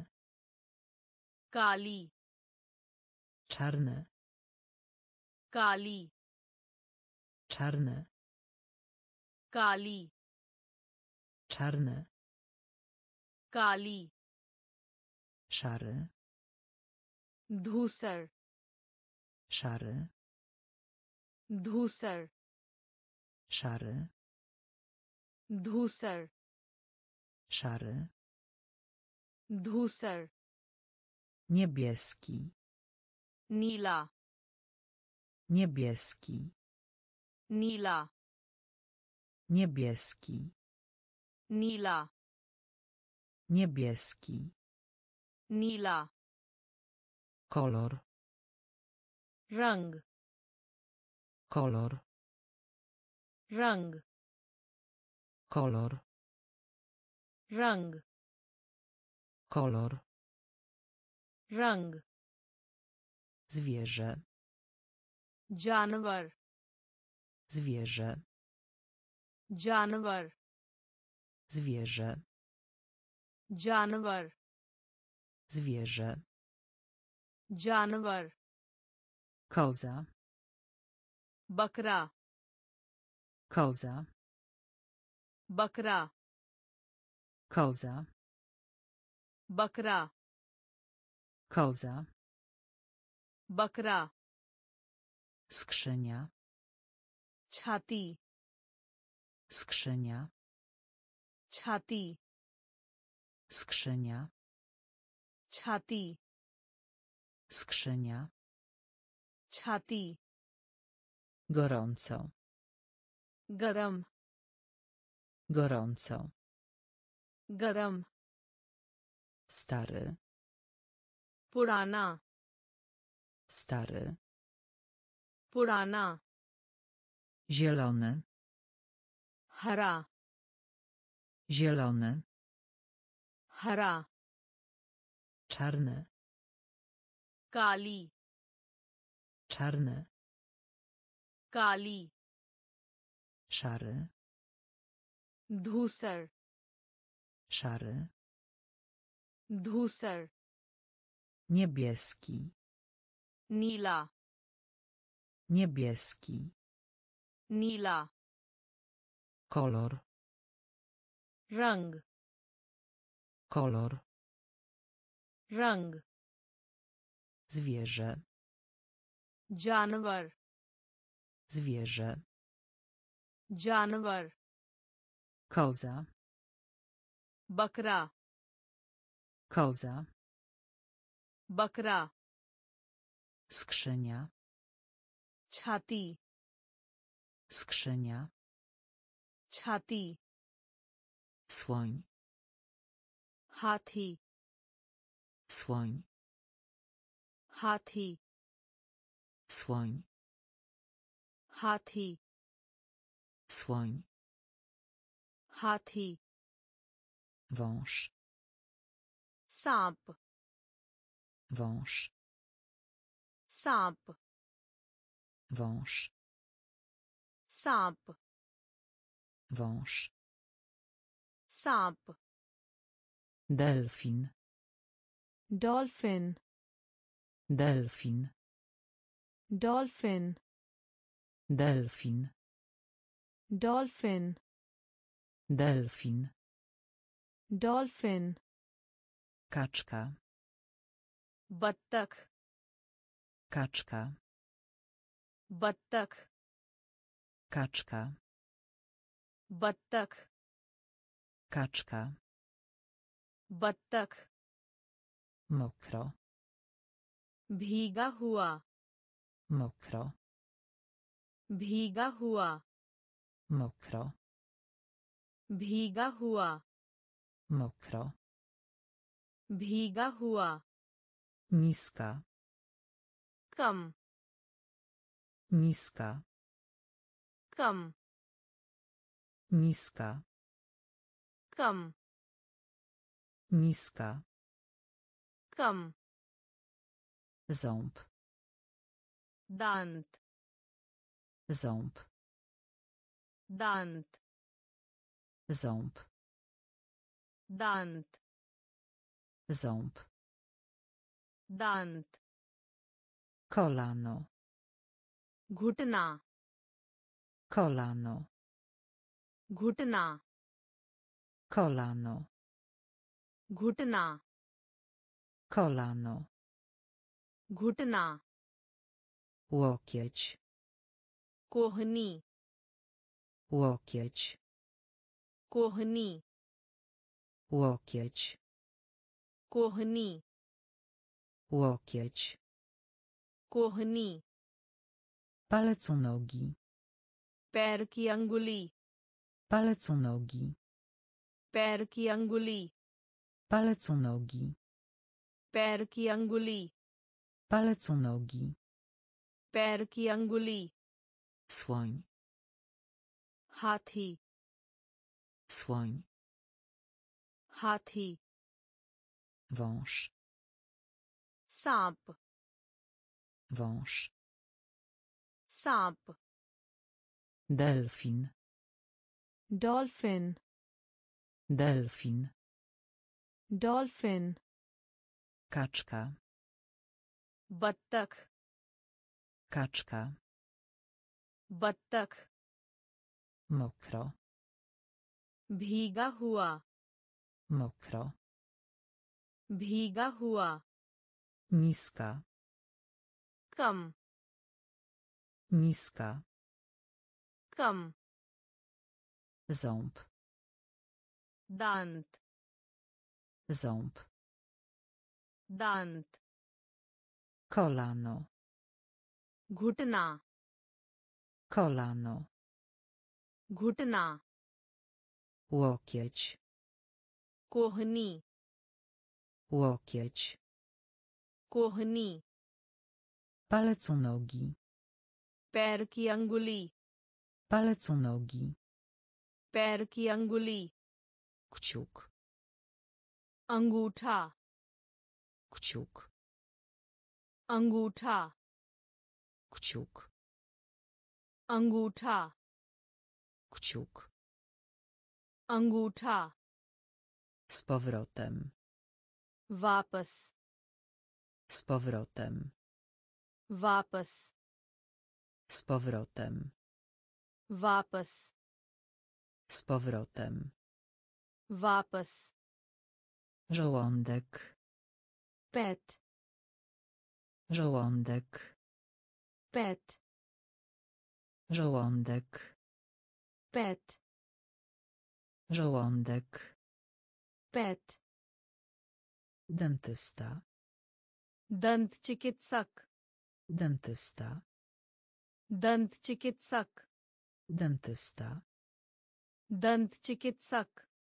काली Czarny. काली Czarny. काली Czarny. काली Szary. धूसर Szary. धूसर Szary. धूसर Szary. धूसर Niebieski. नीला Niebieski. नीला Niebieski. नीला Niebieski. नीला Kolor. रंग Kolor. रंग Kolor. रंग Kolor. रंग Zwierzę. जानवर Zwierzę. जानवर Zwierzę. जानवर Zwierzę. जानवर Koza. बकरा Koza. बकरा Koza. बकरा Koza. बकरा Skrzynia. छाती Skrzynia. छाती Skrzynia. छाती Skrzynia. छाती Gorąco. गरम Gorąco. गरम Stary. पुराना Stary. पुराना Zielony. हरा Zielony. हरा Czarny. काली Czarny. काली Szary. धूसर Szary. धूसर Niebieski. नीला Niebieski. नीला Kolor. रंग Kolor. रंग Zwierzę. जानवर Zwierzę. जानवर Koza. बकरा Koza. बकरा Skrzynia. छाती Skrzynia. छाती Słoń. हाथी Słoń. हाथी Słoń. हाथी Słoń. हाथी Wąż. सांप Wąż. सांप Wąż. सांप Wąż. सांप Delfin. Dolphin Delfin. Dolphin Delfin. Dolphin Delfin. Dolphin Kaczka. बत्तख Kaczka. बत्तख Kaczka. बत्तख Kaczka. बत्तख Mokro. भीगा हुआ Mokro. भीगा हुआ Mokro. भीगा हुआ Mokro. भीगा हुआ Niska. कम Niska. कम Niska. कम Niska. कम Ząb. दांत Ząb. दांत Ząb. दांत Ząb. दांत Kolano. घुटना Kolano. घुटना Kolano. घुटना Kolano. घुटना Łokieć. कोहनी Łokieć. कोहनी Łokieć. कोहनी Łokieć. कोहनी Palec u nogi. पैर की अंगुली Palec u nogi. पैर की अंगुली Palec u nogi. पैर की अंगुली Palec u nogi. पैर की अंगुली Słoń. हाथी Słoń. हाथी Wąż. सांप Wąż. सांप Delfin. Dolphin Delfin. Dolphin Kaczka. बत्तख Kaczka. बत्तख Mokro. भीगा हुआ Mokro. भीगा हुआ Niska. कम Niska. कम Ząb. दांत Ząb. दांत Kolano. घुटना Kolano. घुटना Łokieć. कोहनी Łokieć. कोहनी Palec u nogi. पैर की अंगुली Palec u nogi. पैर की अंगुली Kciuk. अंगूठा Kciuk. अंगूठा Kciuk. अंगूठा Kciuk. अंगूठा Z powrotem. वापस Z powrotem. वापस Z powrotem. वापस Z powrotem. वापस Żołądek. पेट Żołądek. पेट Żołądek. पेट Żołądek. पेट Dentysta. दंत चिकित्सक Dentysta. दंत चिकित्सक Dentysta. दंत चिकित्सक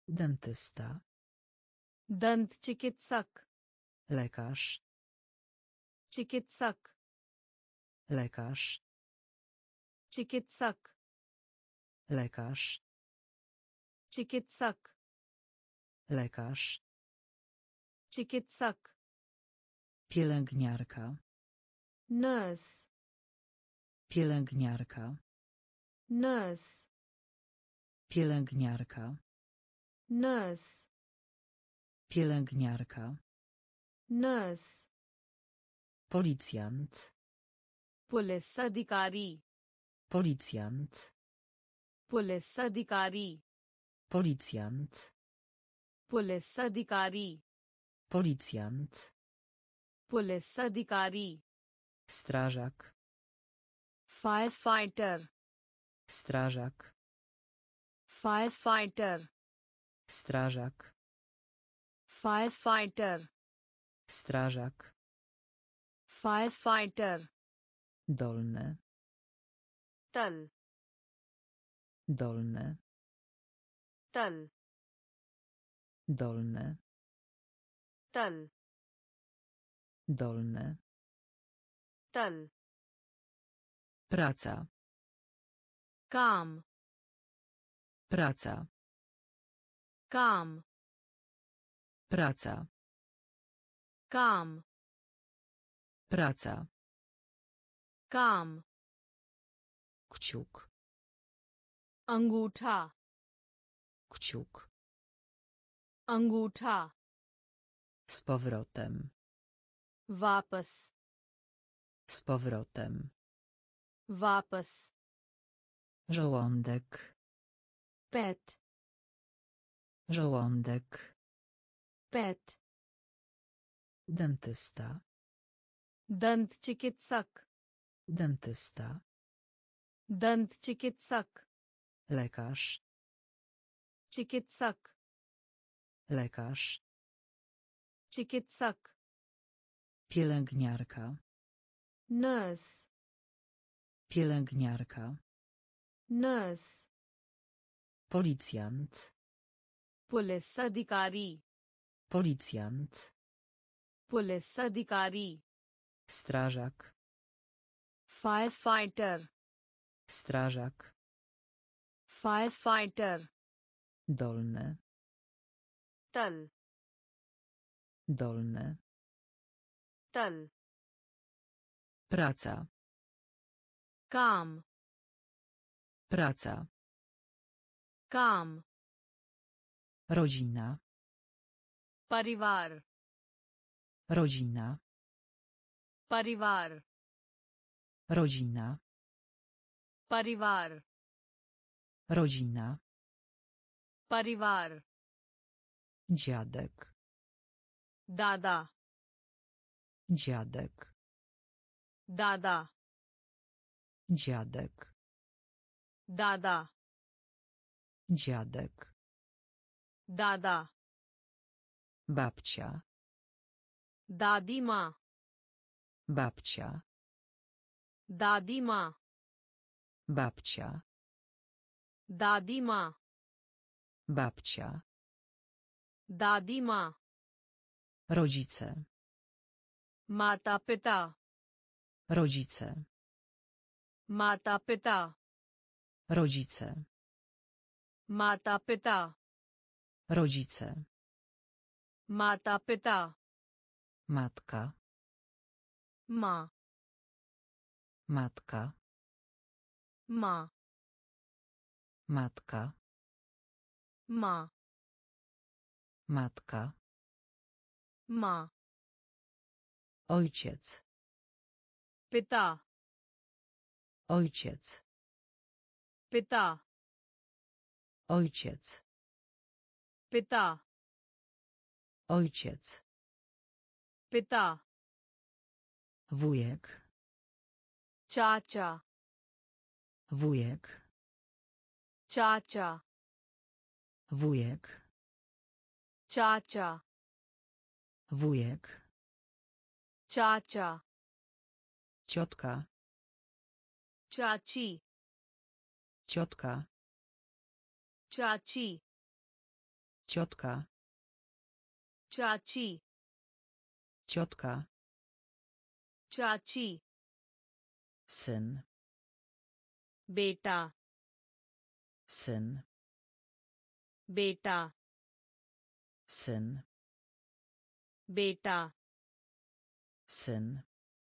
Dentysta. दंत चिकित्सक Lekarz. चिकित्सक Lekarz. चिकित्सक Lekarz. चिकित्सक Lekarz. चिकित्सक Pielęgniarka. nurse Pielęgniarka. nurse Pielęgniarka. nurse Pielęgniarka. nurse Policjant. Police अधिकारी Policjant. पुलिस अधिकारी Policjant. पुलिस अधिकारी Policjant. पुलिस अधिकारी Strażak. firefighter Strażak. firefighter Strażak. firefighter Strażak. firefighter Dolny. तल Dolny. तल Dolny. तल Dolny. तल Praca. काम Praca. काम Praca. काम Praca. काम Kciuk. अंगूठा Kciuk. अंगूठा Z powrotem. वापस Z powrotem. वापस Żołądek. पेट Żołądek. पेट Dentysta. दंत चिकित्सक Dentysta. दंत चिकित्सक Lekarz. चिकित्सक Lekarz. चिकित्सक Pielęgniarka. nurse Pielęgniarka. nurse Policjant. Police अधिकारी Policjant. पुलिस अधिकारी Strażak. firefighter Strażak. firefighter Dolny. तल Dolny. तल Praca. काम Praca. काम Rodzina. परिवार Rodzina. परिवार Rodzina. परिवार Rodzina. परिवार Dziadek. दादा Dziadek. दादा Dziadek. दादा Dziadek. दादा Babcia. दादी माँ Babcia. दादी माँ Babcia. दादी माँ Babcia. दादी माँ Rodzice. माता पिता Rodzice. माता पिता Rodzice. माता पिता Rodzice. माता पिता Matka. माँ Matka. माँ Matka. माँ Matka. माँ Ojciec. पिता Ojciec. पिता Ojciec. पिता Ojciec. पिता Wujek. चाचा Wujek. चाचा Wujek. चाचा Wujek. चाचा Ciotka. चाची Ciotka. चाची Ciotka. चाची Ciotka. चाची Syn. बेटा Syn. बेटा Syn. बेटा Syn.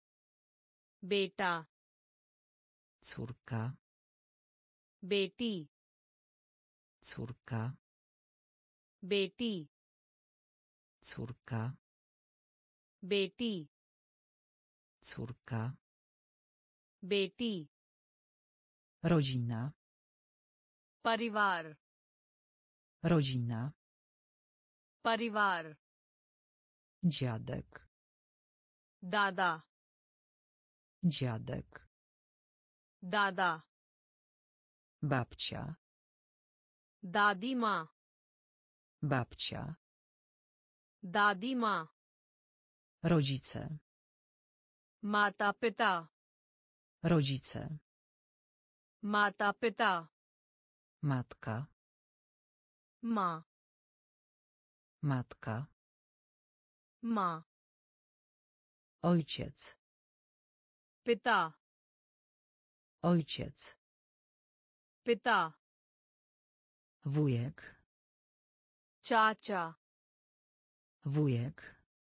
बेटा Córka. बेटी Córka. बेटी Córka. बेटी Córka. बेटी Rodzina. परिवार Rodzina. परिवार Dziadek. दादा Dziadek. दादा Babcia. दादी माँ Babcia. दादी माँ Rodzice. माता पिता Rodzice. माता पिता Matka. माँ Matka. माँ Ojciec. पिता Ojciec. पिता Wujek. चाचा Wujek.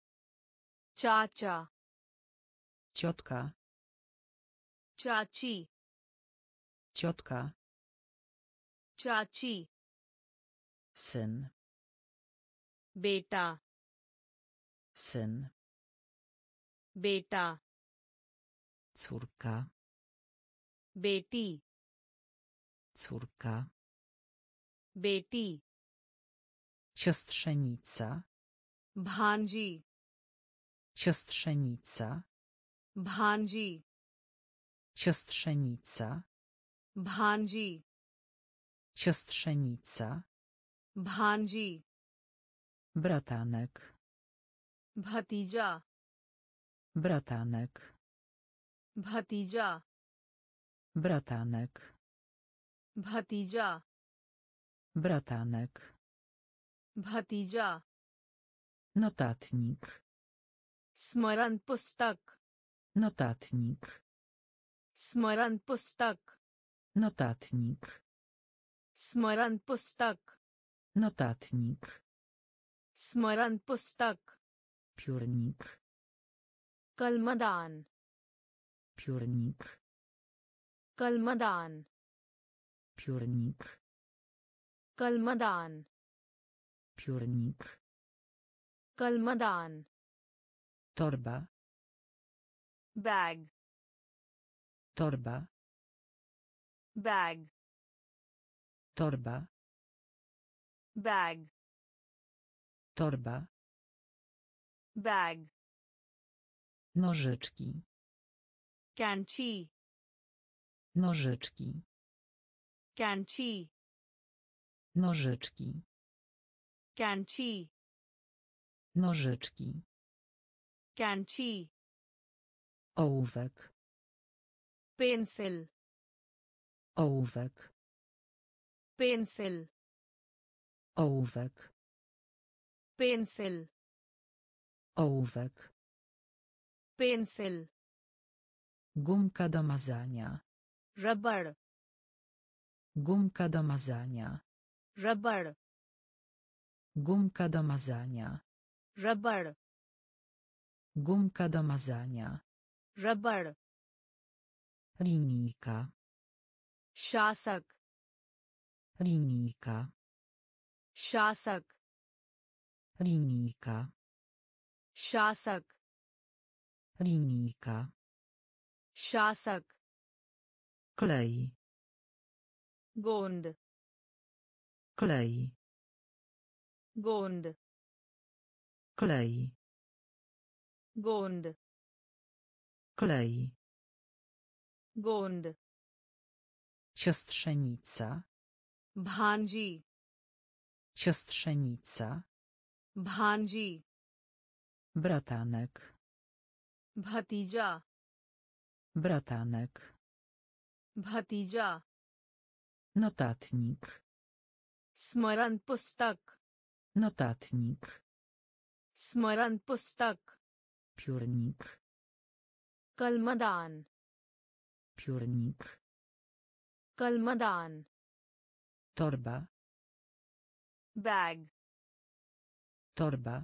चाचा Ciotka. चाची Ciotka. चाची Syn. बेटा Syn. बेटा Córka. बेटी Córka. बेटी Siostrzenica. भांजी Siostrzenica. भांजी Siostrzenica. भांजी Siostrzenica. भांजी Bratanek. भतीजा Bratanek. भतीजा Bratanek. भतीजा Bratanek. भतीजा Notatnik. स्मरण पुस्तक Notatnik. स्मरण पुस्तक Notatnik. स्मरण पुस्तक Notatnik. स्मरण पुस्तक Piórnik. कलमदान Piórnik. कलमदान Piórnik. कलमदान Piórnik. कलमदान Torba. Bag Torba. Bag Torba. Bag Torba. Bag Nożyczki. कैंची Nożyczki. कैंची Nożyczki. कैंची Nożyczki. कैंची Ołówek. Pencil Ołówek. Pencil Ołówek. Pencil Ołówek. Pencil Gumka do mazania. रबड़ Gumka do mazania. रबड़ Gumka do mazania. रबड़ Gumka do mazania. रबड़ Linijka. शासक Linijka. शासक Linijka. शासक Linijka. शासक Klej. गोंद Klej. गोंद Klej. गोंद Klej. गोंद Siostrzenica. भांजी Siostrzenica. भांजी Bratanek. भतीजा Bratanek. भतीजा Notatnik. स्मरण पुस्तक Notatnik. स्मरण पुस्तक Piórnik. कलमदान Piórnik. कलमदान Torba. Bag Torba.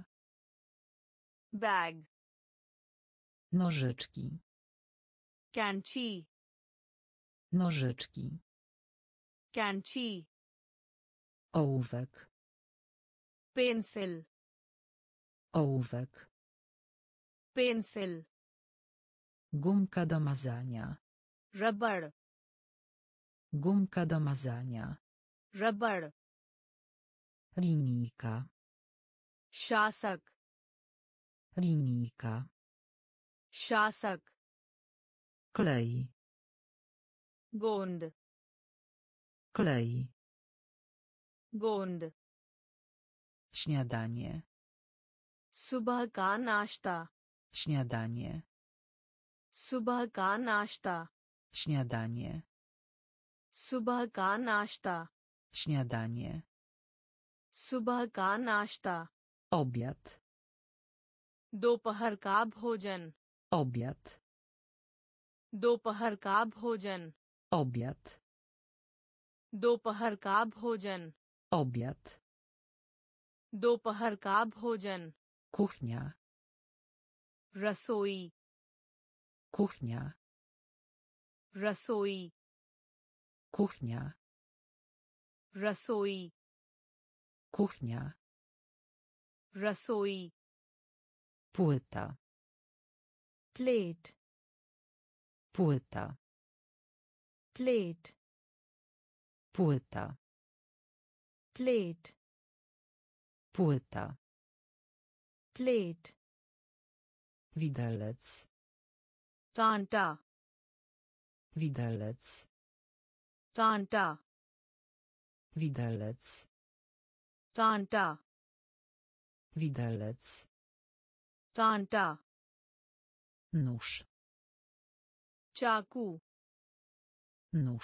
Bag Nożyczki. कैंची Nożyczki. कैंची Ołówek. Pencil Ołówek. Pencil Gumka do mazania. रबड़ Gumka do mazania. रबड़ Linijka. शासक Linijka. शासक Klej. गोंद Klej. गोंद Śniadanie. सुबह का नाश्ता Śniadanie. सुबह का नाश्ता Śniadanie. सुबह का नाश्ता Śniadanie. सुबह का नाश्ता Obiad. दोपहर का भोजन Obiad. दोपहर का भोजन Obiad. दोपहर का भोजन Obiad. दोपहर का भोजन Kuchnia. रसोई Kuchnia. रसोई Kuchnia. रसोई Kuchnia. रसोई Płyta. Plate Płyta. Plate Płyta. Plate Płyta. Plate Widelec. कांटा Widelec. कांटा Widelec. कांटा Widelec. कांटा Nóż. चाकू Nóż.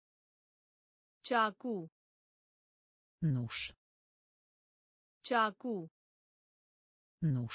चाकू Nóż. चाकू Nóż.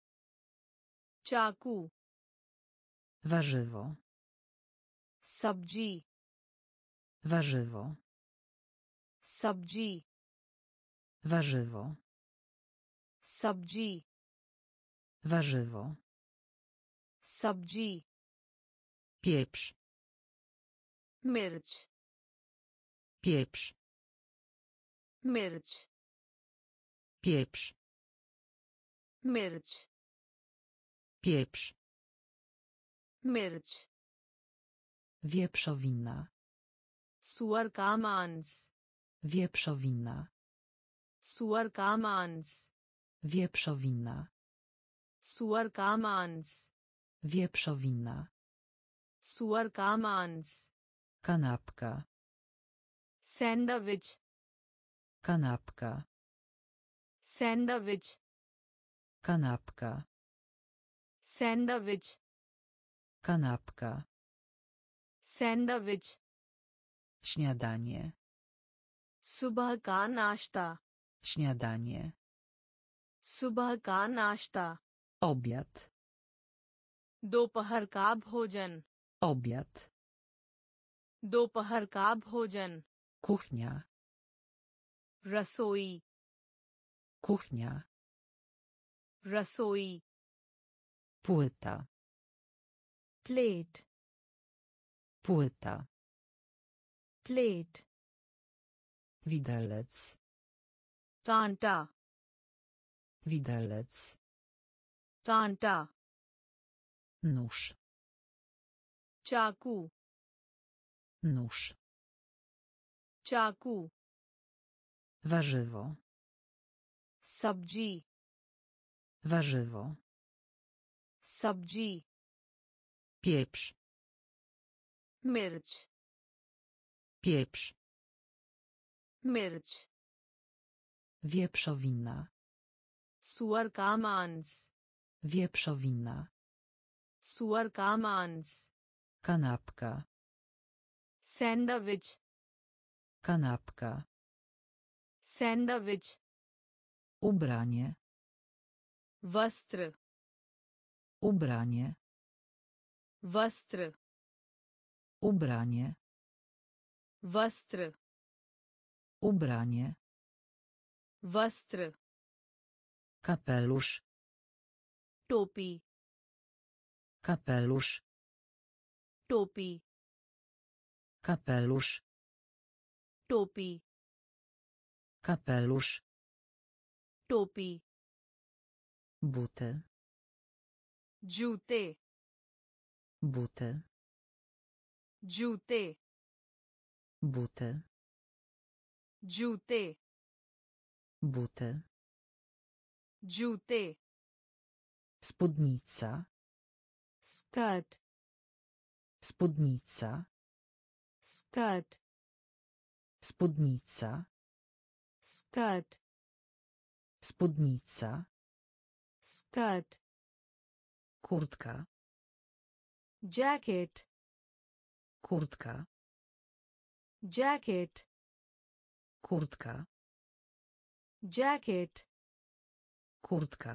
चाकू Warzywo. सब्जी Warzywo. सब्जी Warzywo. सब्जी Warzywo. सब्जी Pieprz. मिर्च Pieprz. मिर्च Pieprz. मिर्च Pieprz. मिर्च Wieprzowina. सुअर का मांस Wieprzowina. सुअर का मांस Wieprzowina. सुअर का मांस Wieprzowina. सुअर का मांस Kanapka. Sandwich Kanapka. Sandwich Kanapka. Sandwich Kanapka. Sandwich Śniadanie. सुबह का नाश्ता Śniadanie. सुबह का नाश्ता Obiad. दोपहर का भोजन Obiad. दोपहर का भोजन Kuchnia. रसोई Kuchnia. रसोई Płyta. Plate Płyta. Plate Widelec. कांटा Widelec. कांटा Nóż. चाकू Nóż. चाकू Warzywo. सब्जी Warzywo. सब्जी Pieprz. मिर्च Pieprz. मिर्च Wieprzowina. सुअर का मांस Wieprzowina. सुअर का मांस Kanapka. Sandwich Kanapka. Sandwich Ubranie. वस्त्र Ubranie. वस्त्र Ubranie. वस्त्र Ubranie. वस्त्र Kapelusz. टोपी Kapelusz. टोपी Kapelusz. टोपी Kapelusz. टोपी Buty. जूते Buty. जूते Buty. जूते Buty. जूते Spódnica. Skirt Spódnica. Skirt Spódnica. Skirt Spódnica. Skirt Kurtka. Jacket Kurtka. Jacket Kurtka. Jacket Kurtka.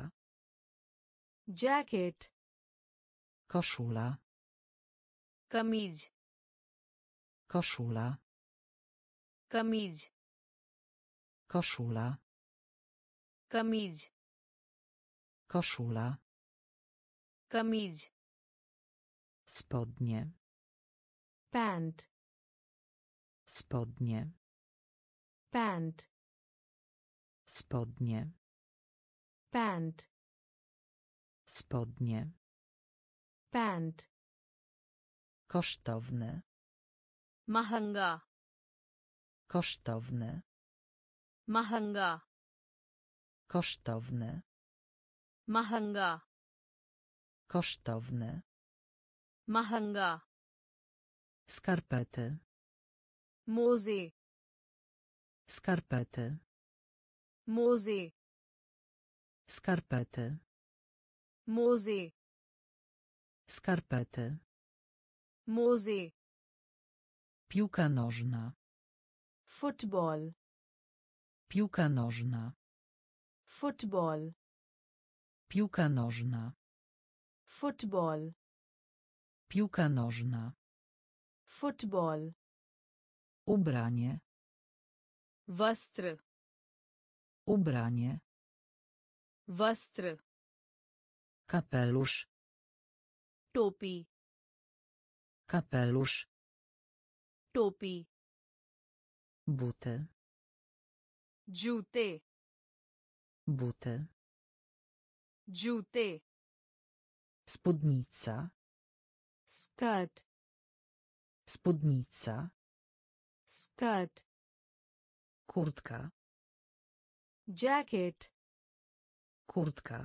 Jacket Koszula. कमीज Koszula. कमीज Koszula. कमीज Koszula. कमीज Spodnie. Pant Spodnie. Pant Spodnie. Pant Spodnie. Pant Kosztowne. महंगा Kosztowne. महंगा Kosztowne. महंगा Kosztowne. महंगा Skarpety. मोजे Skarpety. मोजे Skarpety. मोजे Skarpety. मोजे Piłka nożna. Football Piłka nożna. Football Piłka nożna. Football Piłka nożna. Football Ubranie. वस्त्र Ubranie. वस्त्र Kapelusz. टोपी Kapelusz. टोपी Buty. जूते Buty. जूते Spódnica. Skirt Spódnica. Skirt Kurtka. Jacket Kurtka.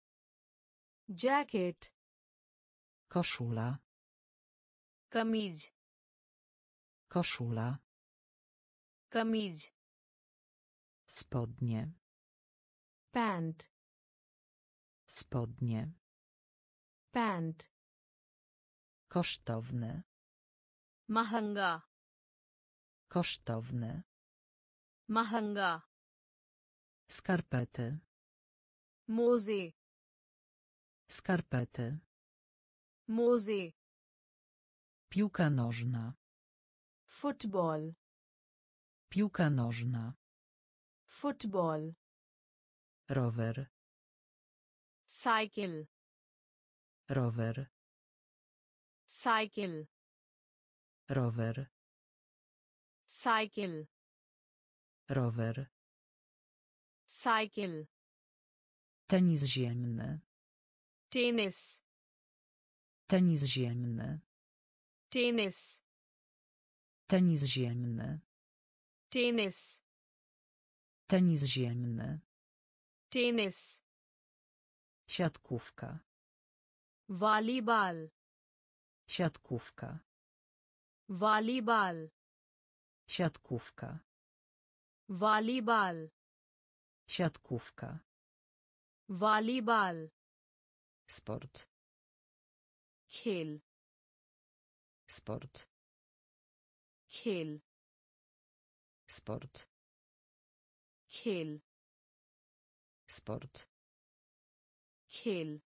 Jacket Koszula. कमीज Koszula. कमीज Spodnie. Pant Spodnie. Pant Kosztowne. महंगा Kosztowne. महंगा Skarpety. मोजे Skarpety. मोजे Piłka nożna. Football Piłka nożna. Football Rower. Cycle Rower. Cycle Rower. Cycle Rower. Cycle Tenis ziemny. Tennis Tenis ziemny. Tennis Tenis ziemny. Tennis Tenis ziemny. Tennis Siatkówka. Volleyball Siatkówka. Volleyball Siatkówka. Volleyball Siatkówka. Volleyball Sport. खेल Sport. खेल Sport. खेल Sport. खेल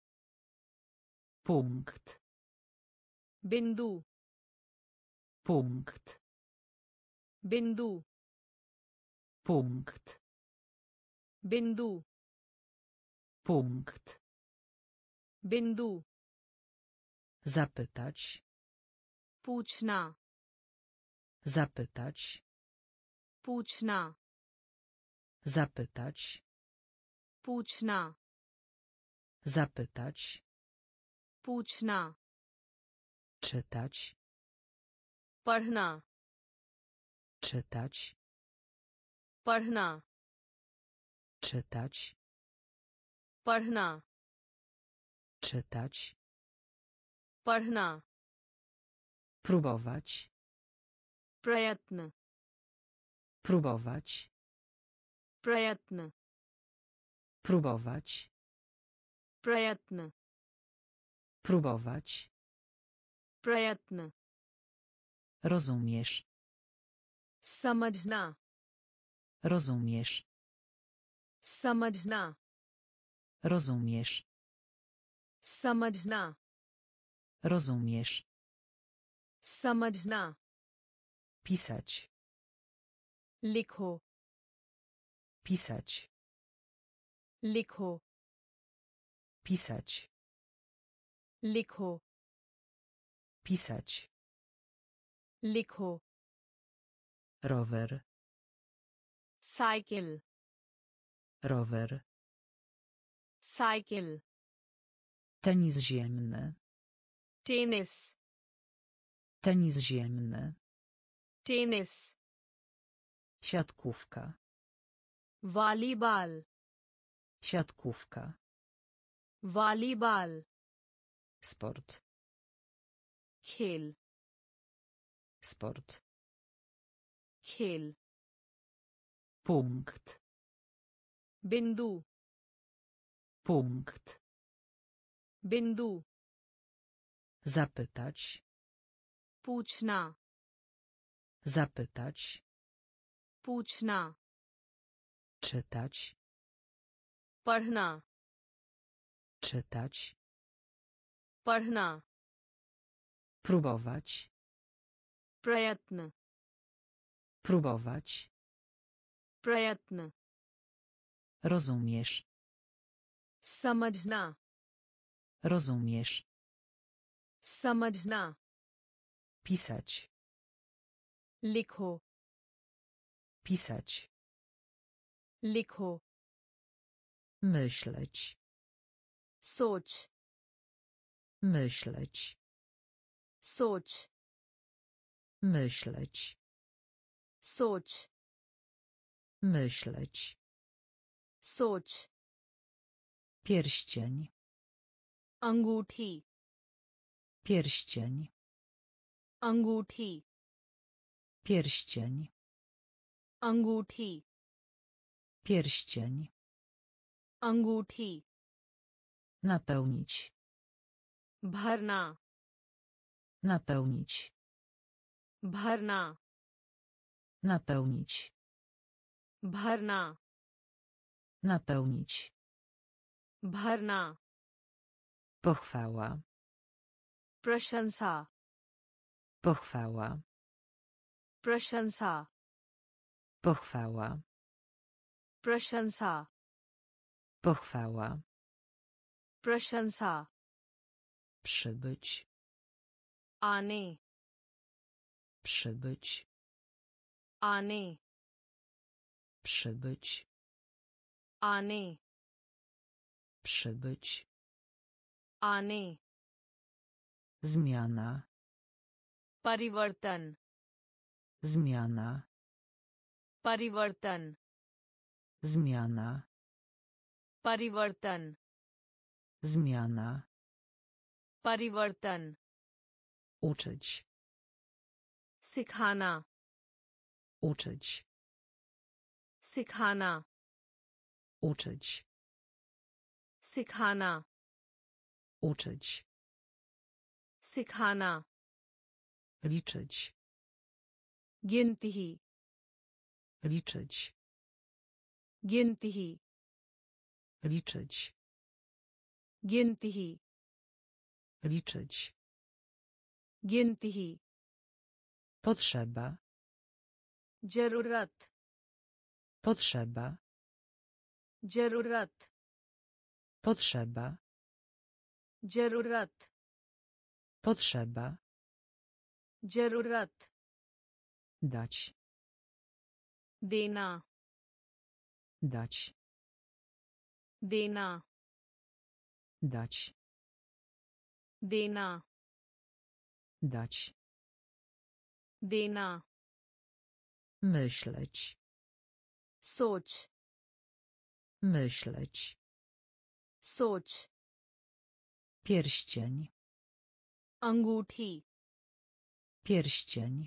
Punkt. बिंदु Punkt. बिंदु Punkt. बिंदु Punkt. बिंदु Zapytać. पूछना Zapytać. पूछना Zapytać. पूछना Zapytać. पूछना Czytać. पढ़ना Czytać. पढ़ना Czytać. पढ़ना Czytać. पढ़ना Próbować. प्रयत्न Próbować. प्रयत्न Próbować. प्रयत्न Próbować. प्रयत्न Rozumiesz. समझना Rozumiesz. समझना Rozumiesz. समझना Rozumiesz. समझना Pisać. लिखो Pisać. लिखो Pisać. लिखो Pisać. लिखो Rower. Cycle Rower. Cycle Tenis ziemny. Tennis Tenis ziemny. Tennis Siatkówka. Volleyball Siatkówka. Volleyball Sport. खेल Sport. खेल Punkt. बिंदु Punkt. बिंदु Zapytać. पूछना Zapytać. पूछना Czytać. पढ़ना Czytać. पढ़ना Próbować. प्रयत्न Próbować. प्रयत्न Rozumiesz. समझना Rozumiesz. समझना Pisać. लिखो Pisać. लिखो Myśleć. सोच Myśleć. सोच Myśleć. सोच Myśleć. सोच Pierścień. अंगूठी Pierścień. अंगूठी Pierścień. अंगूठी Pierścień. अंगूठी Napełnić. भरना Napełnić. भरना Napełnić. भरना Napełnić. भरना Pochwała. प्रशंसा Pochwała. प्रशंसा Pochwała. प्रशंसा Pochwała. प्रशंसा Przybyć. आने Przybyć. आने Przybyć. आने Przybyć. आने Zmiana. परिवर्तन Zmiana. परिवर्तन Zmiana. परिवर्तन Zmiana. परिवर्तन Uczyć. सिखाना Uczyć. सिखाना Uczyć. सिखाना Uczyć. सिखाना Liczyć. गिनती Liczyć. गिनती Liczyć. गिनती. Liczyć. गिनती. Potrzeba. जरूरत. Potrzeba. जरूरत. Potrzeba. जरूरत. Potrzeba. जरूरत. Dać. देना. Dać. देना. Dać. देना. Dać. देना. Myśleć. सोच. Myśleć. सोच. Pierścień. अंगूठी. Pierścień.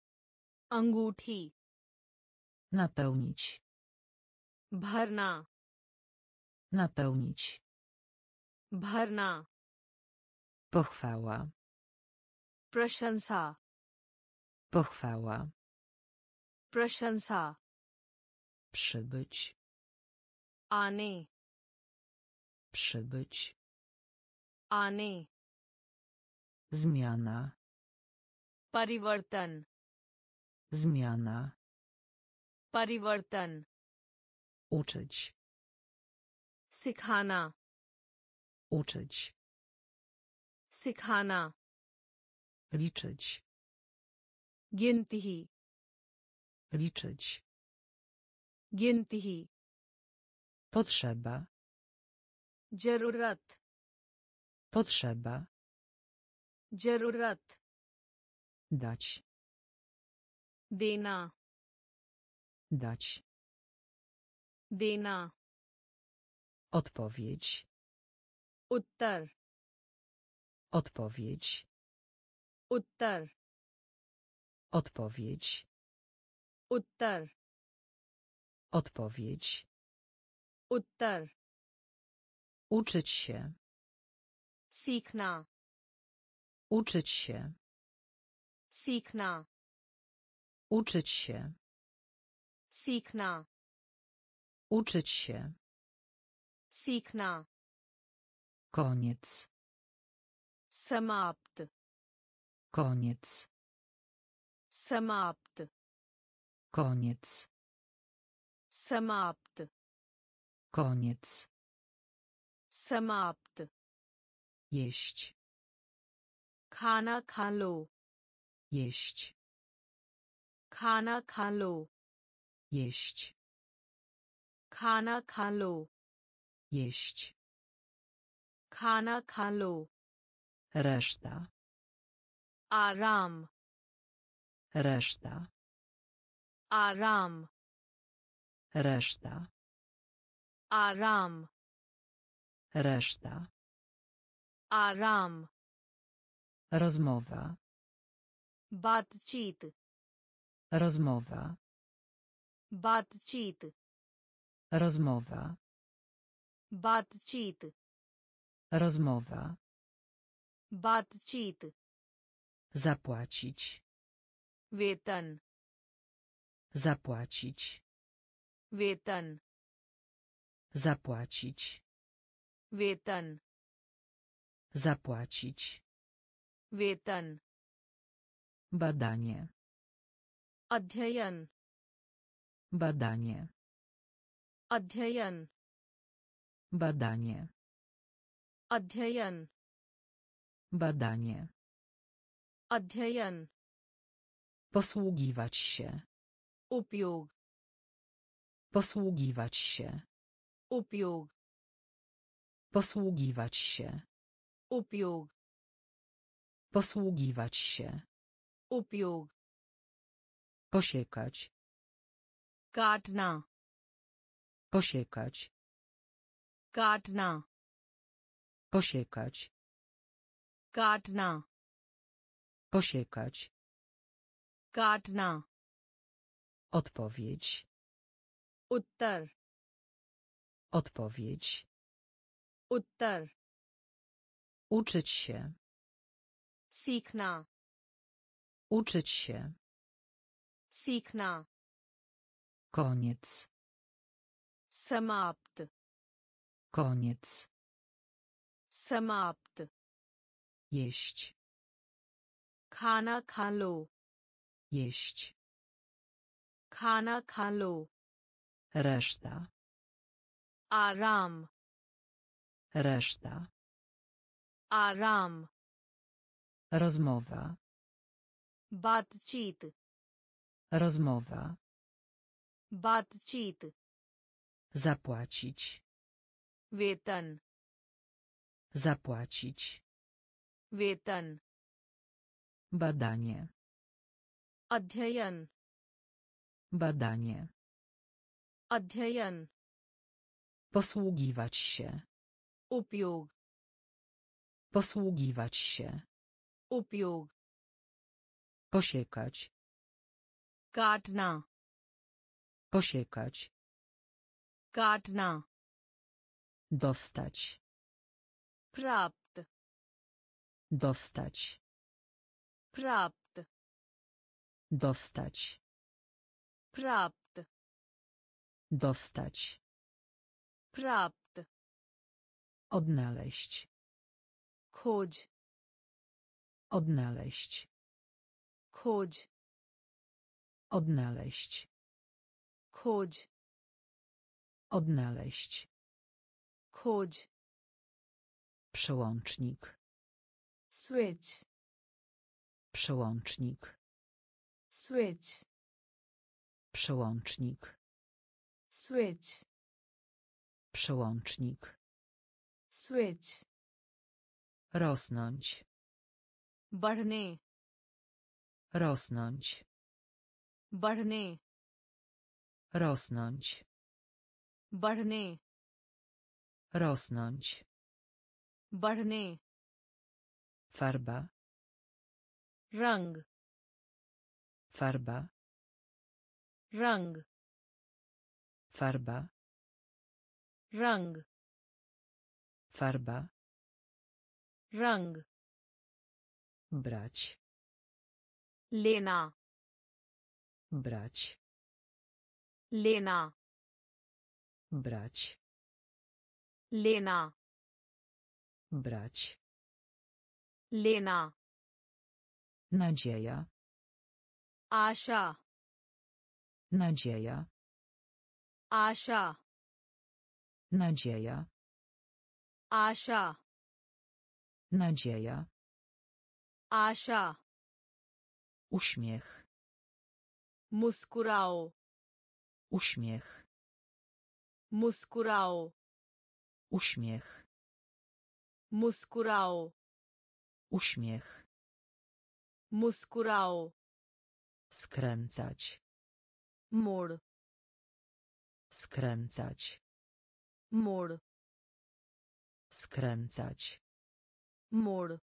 अंगूठी. Napełnić. भरना. Napełnić. भरना. Pochwała. प्रशंसा. Pochwała. प्रशंसा. Przybyć. आने. Przybyć. आने. Zmiana. परिवर्तन. Zmiana. परिवर्तन. Uczyć. सिखाना. Uczyć. सिखाना. Liczyć. गिनती. Liczyć. गिनती. Potrzeba. जरूरत. Potrzeba. जरूरत. Dać. देना. Dać. देना. Odpowiedź. उत्तर. Odpowiedź. उत्तर. Odpowiedź. उत्तर. Odpowiedź. उत्तर. Uczyć się. सीखना. Uczyć się. सीखना. Uczyć się. सीखना. Uczyć się. सीखना. Koniec. समाप्त. Koniec. समाप्त. Koniec. समाप्त. Koniec. समाप्त. Jeść. खाना खा लो. Jeść. खाना खा लो. Jeść. खाना खा लो. Jeść. खाना खा लो. Reszta. आराम. Reszta. आराम. Reszta. आराम. Reszta. आराम. Rozmowa. बातचीत. Rozmowa. बातचीत. Rozmowa. बातचीत. Rozmowa. बातचीत. Zapłacić. वेतन. Zapłacić. वेतन. Zapłacić. वेतन. Zapłacić. वेतन. Badanie. अध्ययन. Badanie. अध्ययन. Badanie. अध्ययन. Badanie. अध्ययन. Posługiwać się. उपयोग. Posługiwać się. उपयोग. Posługiwać się. उपयोग. Posługiwać się. उपयोग. Posiekać. काटना. Posiekać. काटना. Posiekać. काटना. Posiekać. काटना. Odpowiedź. उत्तर. Odpowiedź. उत्तर. Uczyć się. सीखना. Uczyć się. सीखना. Koniec. समाप्त. Koniec. समाप्त. Jeść. खाना खा लो. Jeść. खाना खा लो. Reszta. आराम. Reszta. आराम. Rozmowa. बातचीत. Rozmowa. बातचीत. Zapłacić. वेतन. Zapłacić. वेतन. Badanie. अध्ययन. Badanie. अध्ययन. Posługiwać się. उपयोग. Posługiwać się. उपयोग. Posiekać. काटना. Posiekać. काटना. Dostać. प्राप्त. Dostać. प्राप्त. Dostać. प्राप्त. Dostać. प्राप्त. Odnaleźć. खोज. Odnaleźć. खोज. Odnaleźć. खोज. Odnaleźć. खोज. Przełącznik. switch. Przełącznik. switch. Przełącznik. switch. Przełącznik. switch. Rosnąć. बढ़ने. Rosnąć. बढ़ने. Rosnąć. बढ़ने. Rosnąć. बढ़ने. Farba. रंग. Farba. रंग. Farba. रंग. Farba. रंग. Brać. लेना. Brać. लेना. Brać. लेना. Brać. लेना. Nadzieja. आशा. Nadzieja. आशा. Nadzieja. आशा. Nadzieja. आशा. Uśmiech. मुस्कुराओ. Uśmiech. मुस्कुराओ. Uśmiech. मुस्कुराओ. Uśmiech. मुस्कुराओ. Skręcać. मोड़. Skręcać. मोड़. Skręcać. मोड़.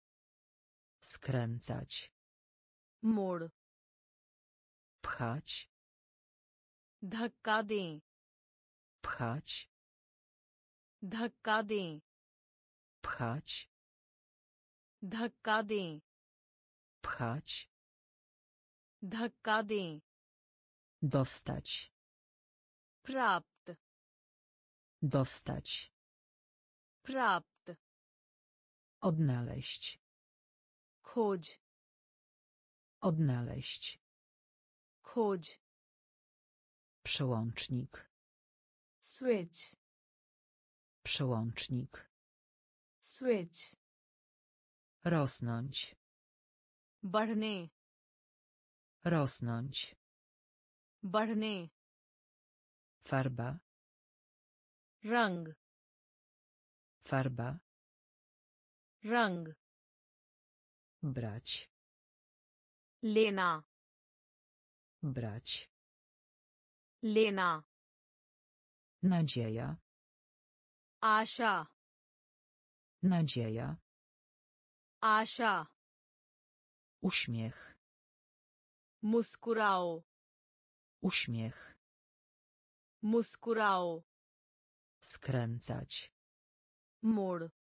Skręcać. मोड़. Pchać. धक्का दें. Pchać. धक्का दें. Pchać. धक्का दें. Pchać. धक्का दें. Dostać. प्राप्त. Dostać. प्राप्त. Odnaleźć. खोज. Odnaleźć. खोज. Przełącznik. switch. Przełącznik. switch. Rosnąć. बढ़ने. Rosnąć. बढ़ने. Farba. रंग. Farba. रंग. Brać. लेना. Brać. लेना. Nadzieja. आशा. Nadzieja. आशा. Uśmiech. मुस्कुराओ. Uśmiech. मुस्कुराओ. Skręcać. मोड़.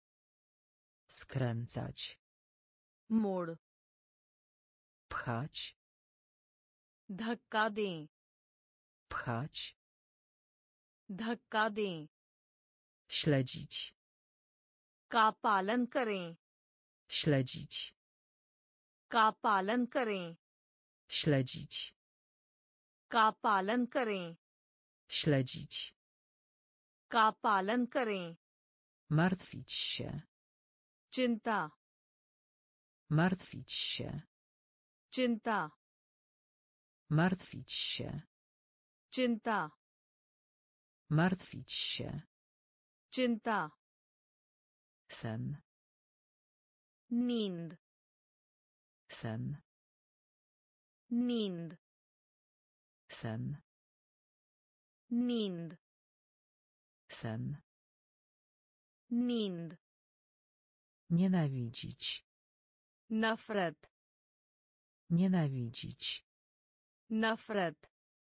Skręcać. मोड़. Pchać. धक्का दें. Pchać. धक्का दें. Śledzić. का पालन करें Śledzić. का पालन करें Śledzić. का पालन करें Śledzić. का पालन करें Martwić się. चिंता Martwić się. चिंता Martwić się. चिंता Martwić się. चिंता Sen. नींद Sen. नींद Sen. नींद Sen. नींद Nienawidzić. नफरत Nienawidzić. नफरत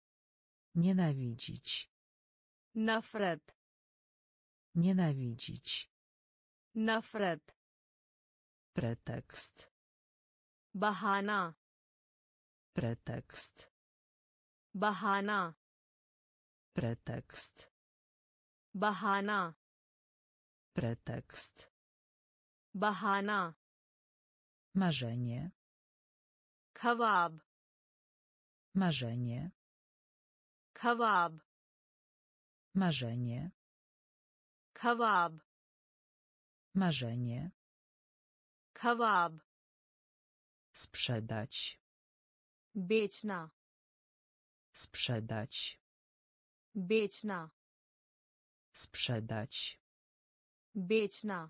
Nienawidzić. नफरत Nienawidzić. नफरत Pretekst. बहाना Pretekst. बहाना Pretekst. बहाना Pretekst. बहाना Marzenie. ख्वाब Marzenie. ख्वाब Marzenie. ख्वाब Marzenie. ख्वाब Sprzedać. बेचना Sprzedać. बेचना Sprzedać. बेचना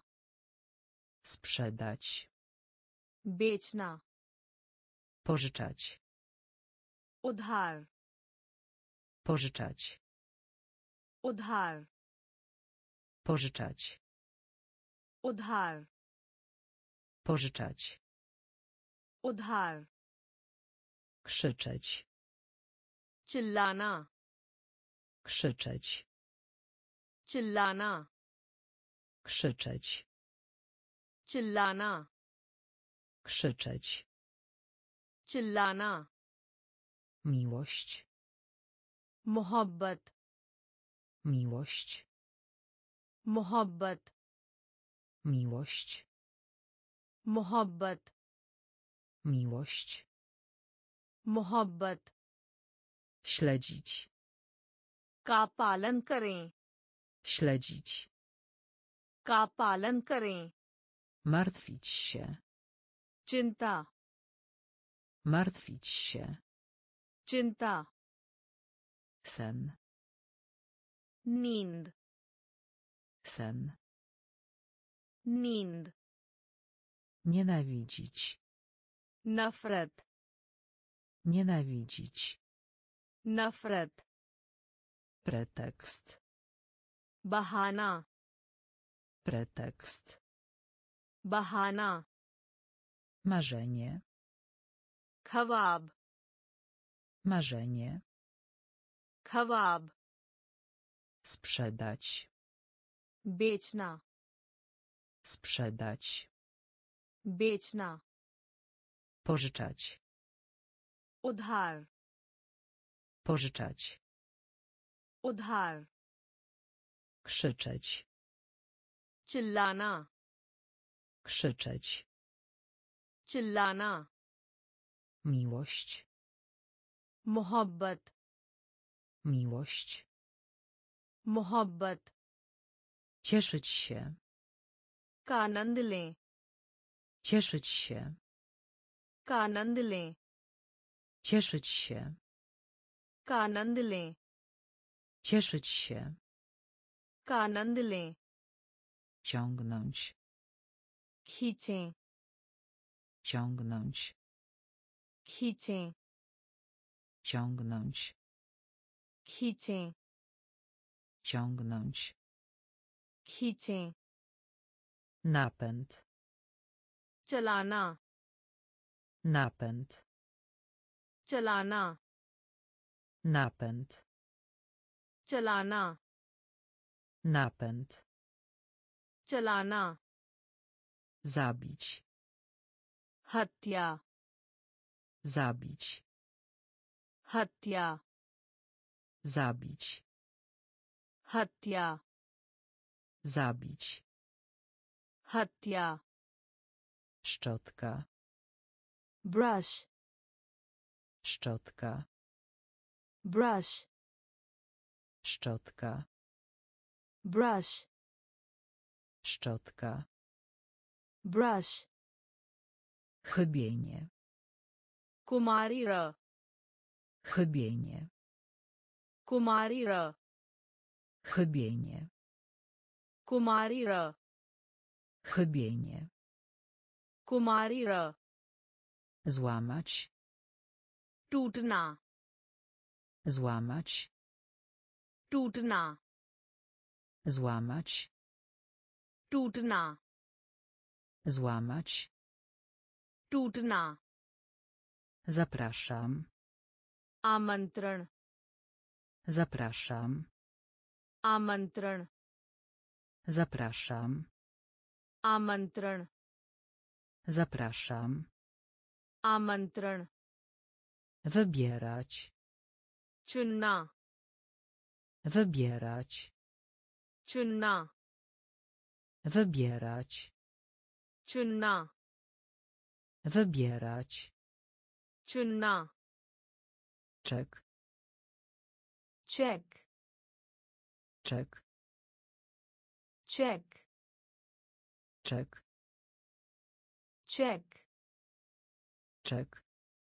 Sprzedać. बेचना Pożyczać. उधार Pożyczać. उधार Pożyczać. उधार Pożyczać. उधार Krzyczeć. चिल्लाना Krzyczeć. चिल्लाना Krzyczeć. चिल्लाना Krzyczeć. चिल्लाना Miłość. मोहब्बत Miłość. मोहब्बत Miłość. मोहब्बत Miłość. मोहब्बत Śledzić. का पालन करें Śledzić. का पालन करें Martwić się. चिंता Martwić się. चिंता Sen. नींद Sen. नींद Nienawidzić. नफरत Nienawidzić. नफरत Pretekst. बहाना Pretekst. बहाना Marzenie. ख्वाब Marzenie. ख्वाब Sprzedać. बेचना Sprzedać. बेचना Pożyczać. उधार Pożyczać. उधार Krzyczeć. चिल्लाना Krzyczeć. चिल्लाना Miłość. मोहब्बत Miłość. मोहब्बत Cieszyć się. का आनंद लें Cieszyć się. का आनंद लें Cieszyć się. का आनंद लें Cieszyć się. का आनंद लें Ciągnąć. खींचें Ciągnąć. Zabić. हत्या. Szczotka. Brush. Szczotka. Brush. Szczotka. Brush. Szczotka. Brush. Chybienie. कुमारी र. Chybienie. कुमारी र. Chybienie. कुमारी र. Chybienie. कुमारी र. Złamać. टूटना. Złamać. टूटना. Złamać. टूटना. Złamać. टूटना. Zapraszam. आमंत्रण. Zapraszam. आमंत्रण. Zapraszam. आमंत्रण. Zapraszam. आमंत्रण. Wybierać. चुनना. Wybierać. चुनना. Wybierać. चुनना. Wybierać. चुनना. Czek. Cheque. Czek. Cheque. Czek. Cheque. Czek.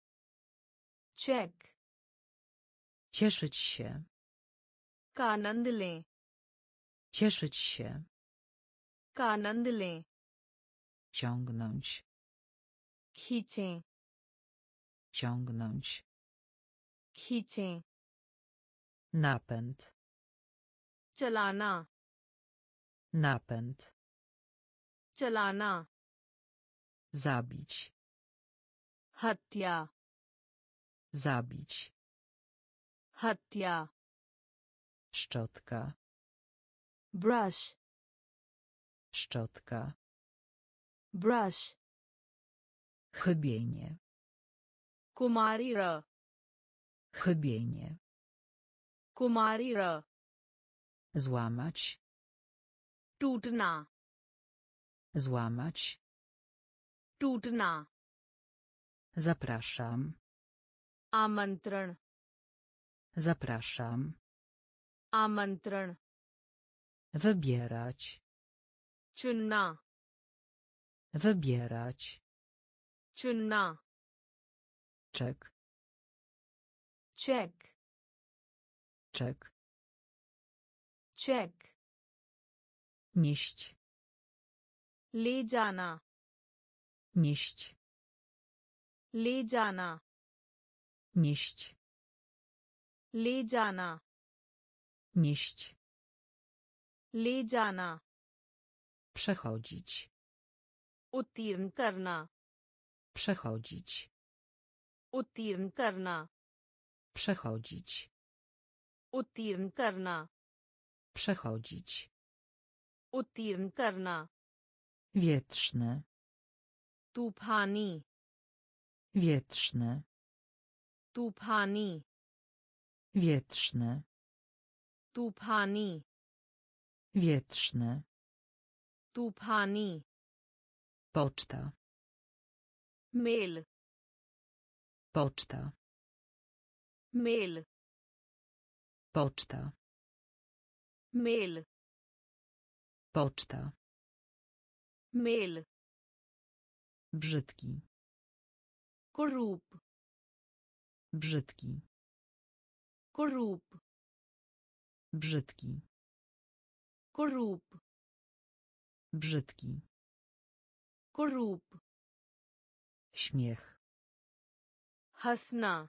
Cheque. Cieszyć się. का आनंद लें. Cieszyć się. का आनंद लें. Ciągnąć. खींचें. Ciągnąć. खींचें. Napęd. चलाना. Napęd. चलाना. Zabić. हत्या. Zabić. हत्या. Szczotka. Brush. Szczotka. Brush. Chybienie. कुमारी र. Chybienie. कुमारी र. Złamać. टूटना. Złamać. टूटना. Zapraszam. आमंत्रण. Zapraszam. आमंत्रण. Wybierać. चुनना. Wybierać. चुनना. Czek. Cheque. Czek. Cheque. Nieść. ले जाना. Nieść. ले जाना. Nieść. ले जाना. Nieść. ले जाना. Przechodzić. उत्तीर्ण करना. Przechodzić. उत्तीर्ण करना. Przechodzić. उत्तीर्ण करना. Przechodzić. उत्तीर्ण करना. Wietrzny. तूफानी. Wietrzny. तूफानी. Wietrzny. तूफानी. Wietrzny. तूफानी. Poczta. Mail. Poczta. Mail. Poczta. Mail. Poczta. Mail. Brzydki. कुरूप. Brzydki. कुरूप. Brzydki. कुरूप. Brzydki. कुरूप. Śmiech. हंसना.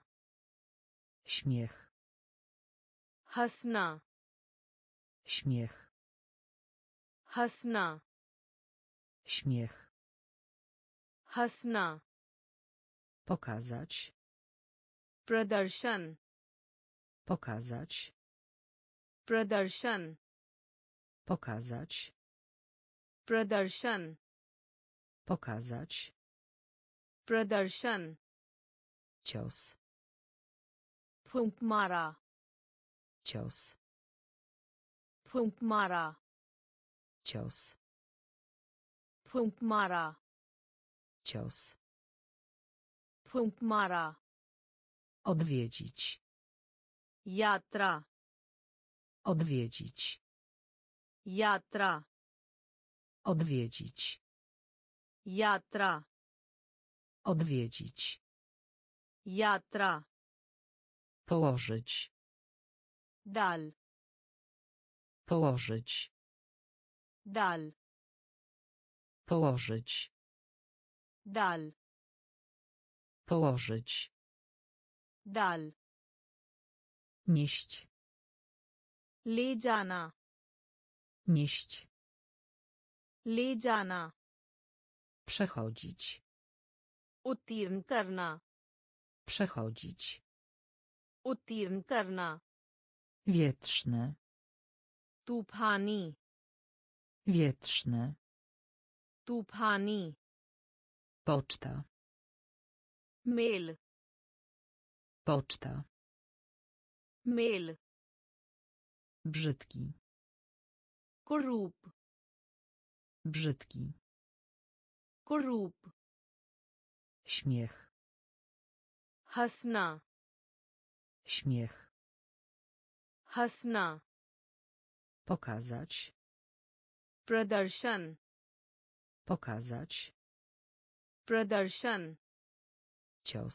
Śmiech. हंसना. Śmiech. हंसना. Śmiech. हंसना. Pokazać. प्रदर्शन. Pokazać. प्रदर्शन. Pokazać. प्रदर्शन. Pokazać. प्रदर्शन. Cios. फूंक मारा. Cios. फूंक मारा. Cios. फूंक मारा Cios. फूंक मारा Odwiedzić. यात्रा Odwiedzić. यात्रा Odwiedzić. यात्रा Odwiedzić. यात्रा Położyć. डाल Położyć. डाल Położyć. डाल Położyć. डाल Nieść. ले जाना Nieść. ले जाना Przechodzić. उत्तीर्ण करना Przechodzić. उत्तीर्ण करना Wietrzny. तूफानी Wietrzny. तूफानी Poczta. Mail Poczta. Mail Brzydki. कुरूप Brzydki. कुरूप Śmiech. हंसना Śmiech. हंसना Pokazać. प्रदर्शन Pokazać. प्रदर्शन Cios.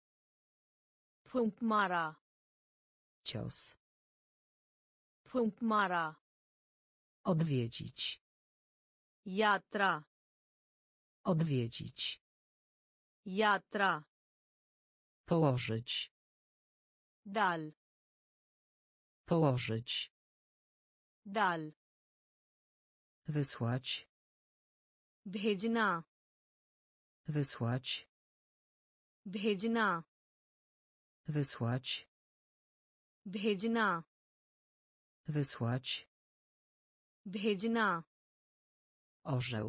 फूंक मारा Cios. फूंक मारा Odwiedzić. यात्रा Odwiedzić. यात्रा Położyć. डाल Położyć. डाल Wysłać. भेजना Wysłać. भेजना Wysłać. भेजना Wysłać. भेजना Orzeł.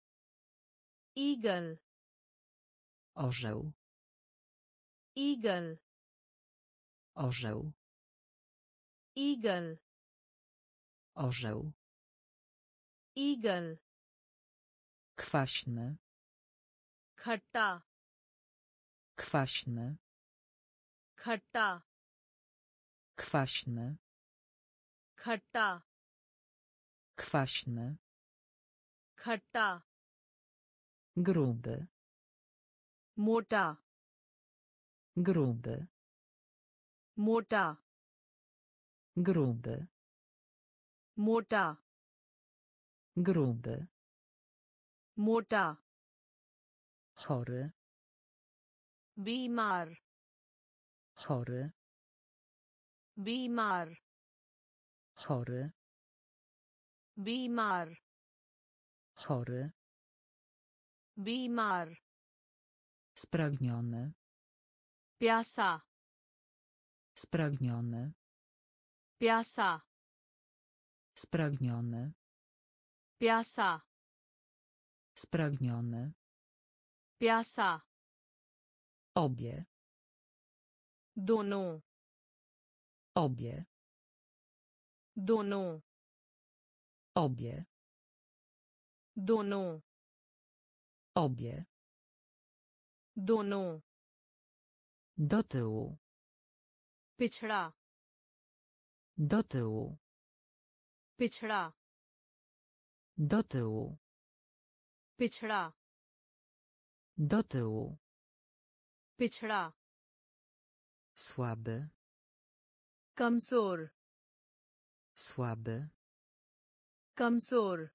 Eagle Orzeł. Eagle Orzeł. Eagle Orzeł. Eagle Kwaśny. खट्टा Kwaśny. खट्टा Kwaśny. खट्टा Kwaśny. खट्टा Gruby. मोटा Gruby. मोटा Gruby. मोटा Gruby. मोटा Chory. बीमार Chory. बीमार Chory. बीमार Chory. बीमार Spragniony. प्यासा Spragniony. प्यासा Spragniony. प्यासा Spragniony. प्यासा Obie. दोनों Obie. दोनों Obie. दोनों Obie. दोनों Do tyłu. पिछड़ा Do tyłu. पिछड़ा Do tyłu. पिछड़ा Do tyłu. पिछड़ा Słaby. कमजोर Słaby. कमजोर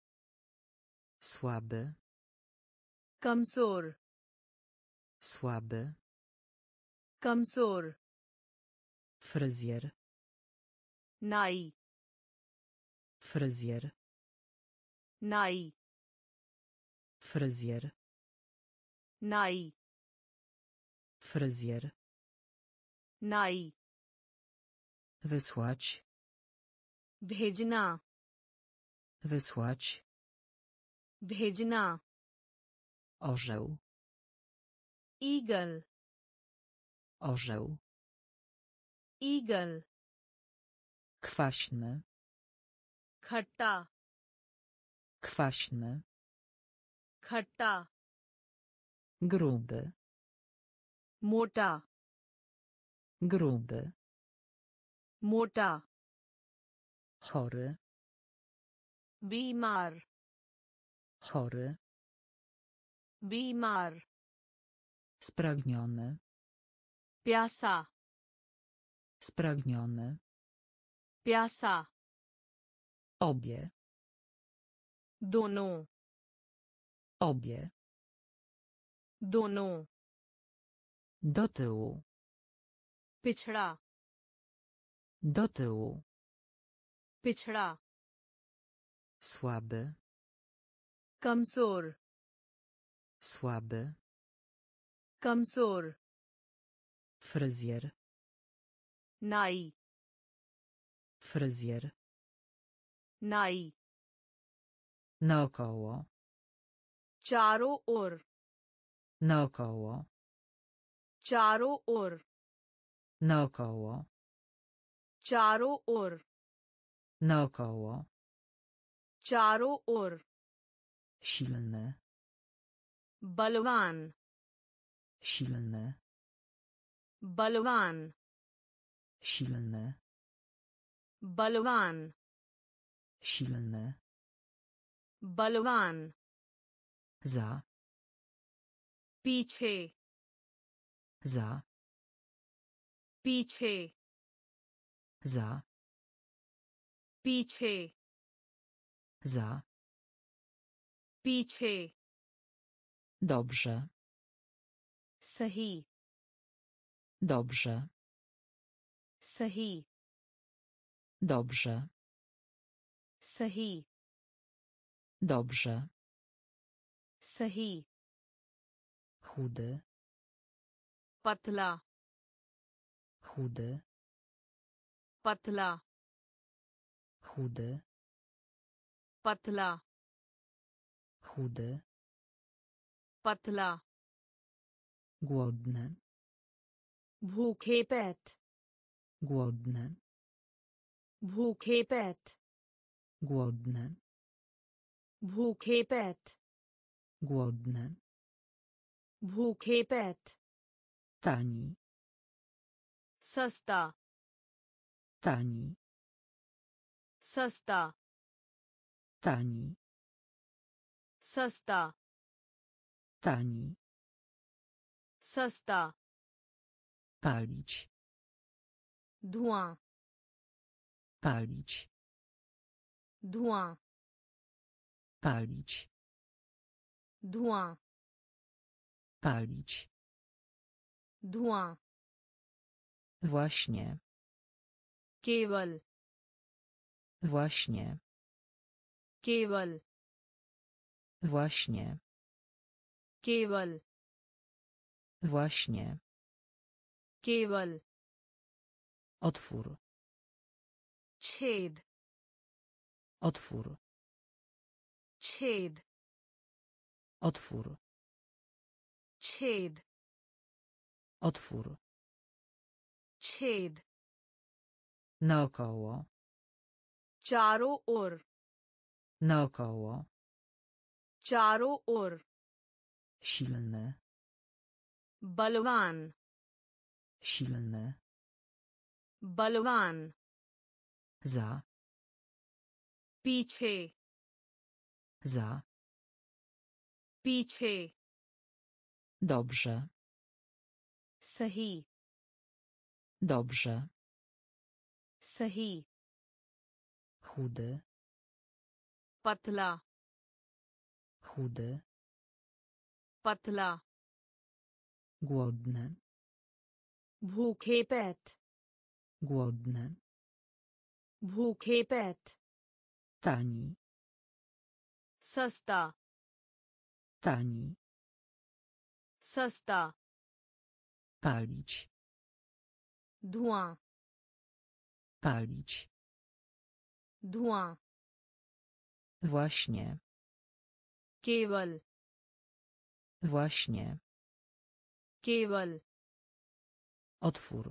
Słaby. कमजोर Słaby. कमजोर Fryzjer. नाई Fryzjer. नाई Fryzjer. नाई Fryzjer. नाई Wysłać. भेजना Wysłać. भेजना Orzeł. Eagle Orzeł. Eagle Kwaśny. खट्टा Kwaśny. खट्टा Gruby. मोटा Gruby. मोटा Chory. बीमार Chory. बीमार Spragniony. प्यासा Spragniony. प्यासा Obie. दोनों Obie. दोनों Do tyłu. पिछड़ा Do tyłu. पिछड़ा Słaby. कमजोर Słaby. कमजोर Fryzjer. नाई Fryzjer. नाई Naokoło. चारों ओर Naokoło. चारों ओर Naokoło. चारों ओर Naokoło. चारों ओर Silny. बलवान Silny. बलवान Silny. बलवान Silny. बलवान Za. पीछे Za. पीछे Za. पीछे Za. पीछे Dobrze. सही Dobrze. सही Dobrze. सही Dobrze. सही Chudy. पतला Chudy. पतला Chudy. पतला Chudy. पतला Głodny. भूखे पेट Głodny. भूखे पेट Głodny. भूखे पेट Głodny. भूखे पेट Tani. सस्ता Tani. सस्ता Tani. सस्ता Tani. सस्ता Palić. धुआं Palić. धुआं Palić. धुआं Palić. धुआं Właśnie. केवल Właśnie. केवल Właśnie. केवल Właśnie. केवल Otwór. छेद Otwór. छेद Otwór. छेद Otwór. छेद Naokoło. चारों ओर Naokoło. चारों ओर Silny. बलवान Silny. बलवान Za. पीछे Za. पीछे Dobrze. सही Dobrze. सही Chudy. पतला Chudy. पतला Głodny. भूखे पेट Głodny. भूखे पेट Tani. सस्ता Tani. सस्ता Palić. धुआं Palić. धुआं Właśnie. केवल Właśnie. केवल Otwór.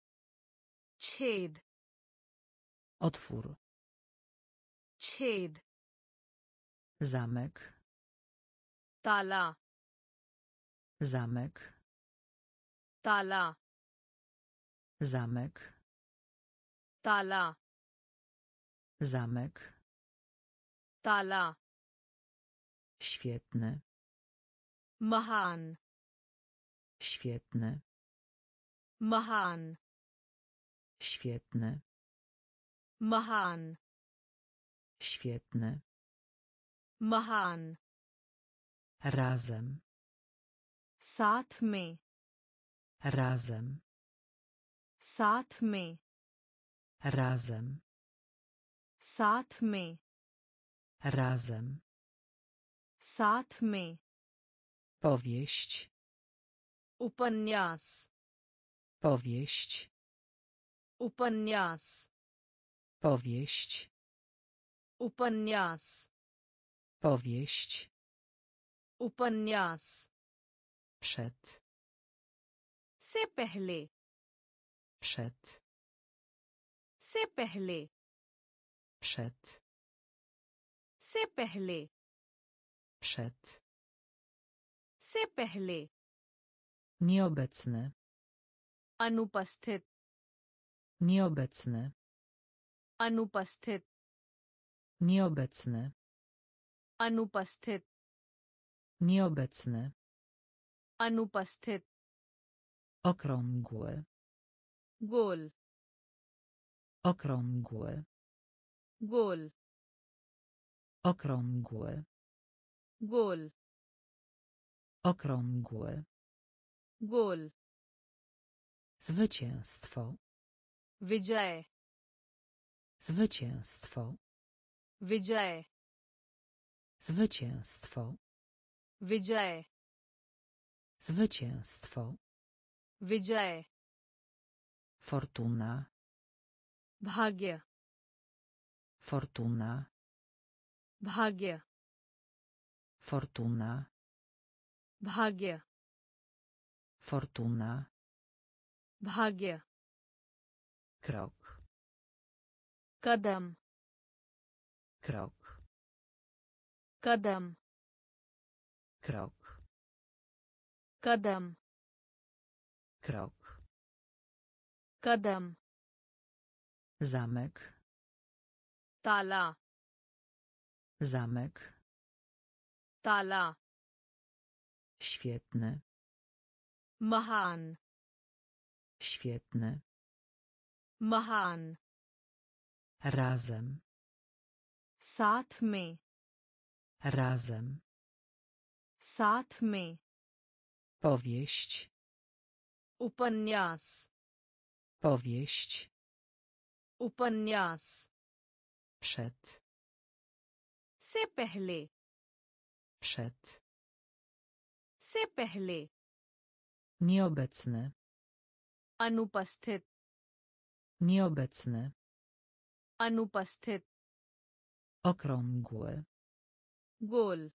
छेद Otwór. छेद Zamek. ताला Zamek. ताला Zamek. ताला Zamek. ताला Świetny. महान Świetny. महान Świetny. महान Świetny. महान Razem. साथ में Razem. साथ में Razem. साथ में Razem. साथ में Powieść. उपन्यास Powieść. उपन्यास Powieść. उपन्यास Powieść. उपन्यास Przed. से पहले Przed. से पहले Przed. से पहले Przed. से पहले Nieobecny. अनुपस्थित Nieobecny. अनुपस्थित Nieobecny. अनुपस्थित Nieobecny. अनुपस्थित Okrągły. गोल Okrągły. गोल Okrągły. गोल Okrągły. गोल Zwycięstwo. विजय Zwycięstwo. विजय Zwycięstwo. विजय Zwycięstwo. विजय Fortuna. भाग्य Fortuna. भाग्य Fortuna. भाग्य Fortuna. भाग्य Krok. कदम Krok. कदम Krok. कदम Krok. कदम Zamek. ताला Zamek. ताला Świetny. महान Świetny. महान Razem. साथ में Razem. साथ में Powieść. उपन्यास Powieść. उपन्यास Przed. से पहले Przed. से पहले Nieobecny. अनुपस्थित Nieobecny. अनुपस्थित Okrągły. गोल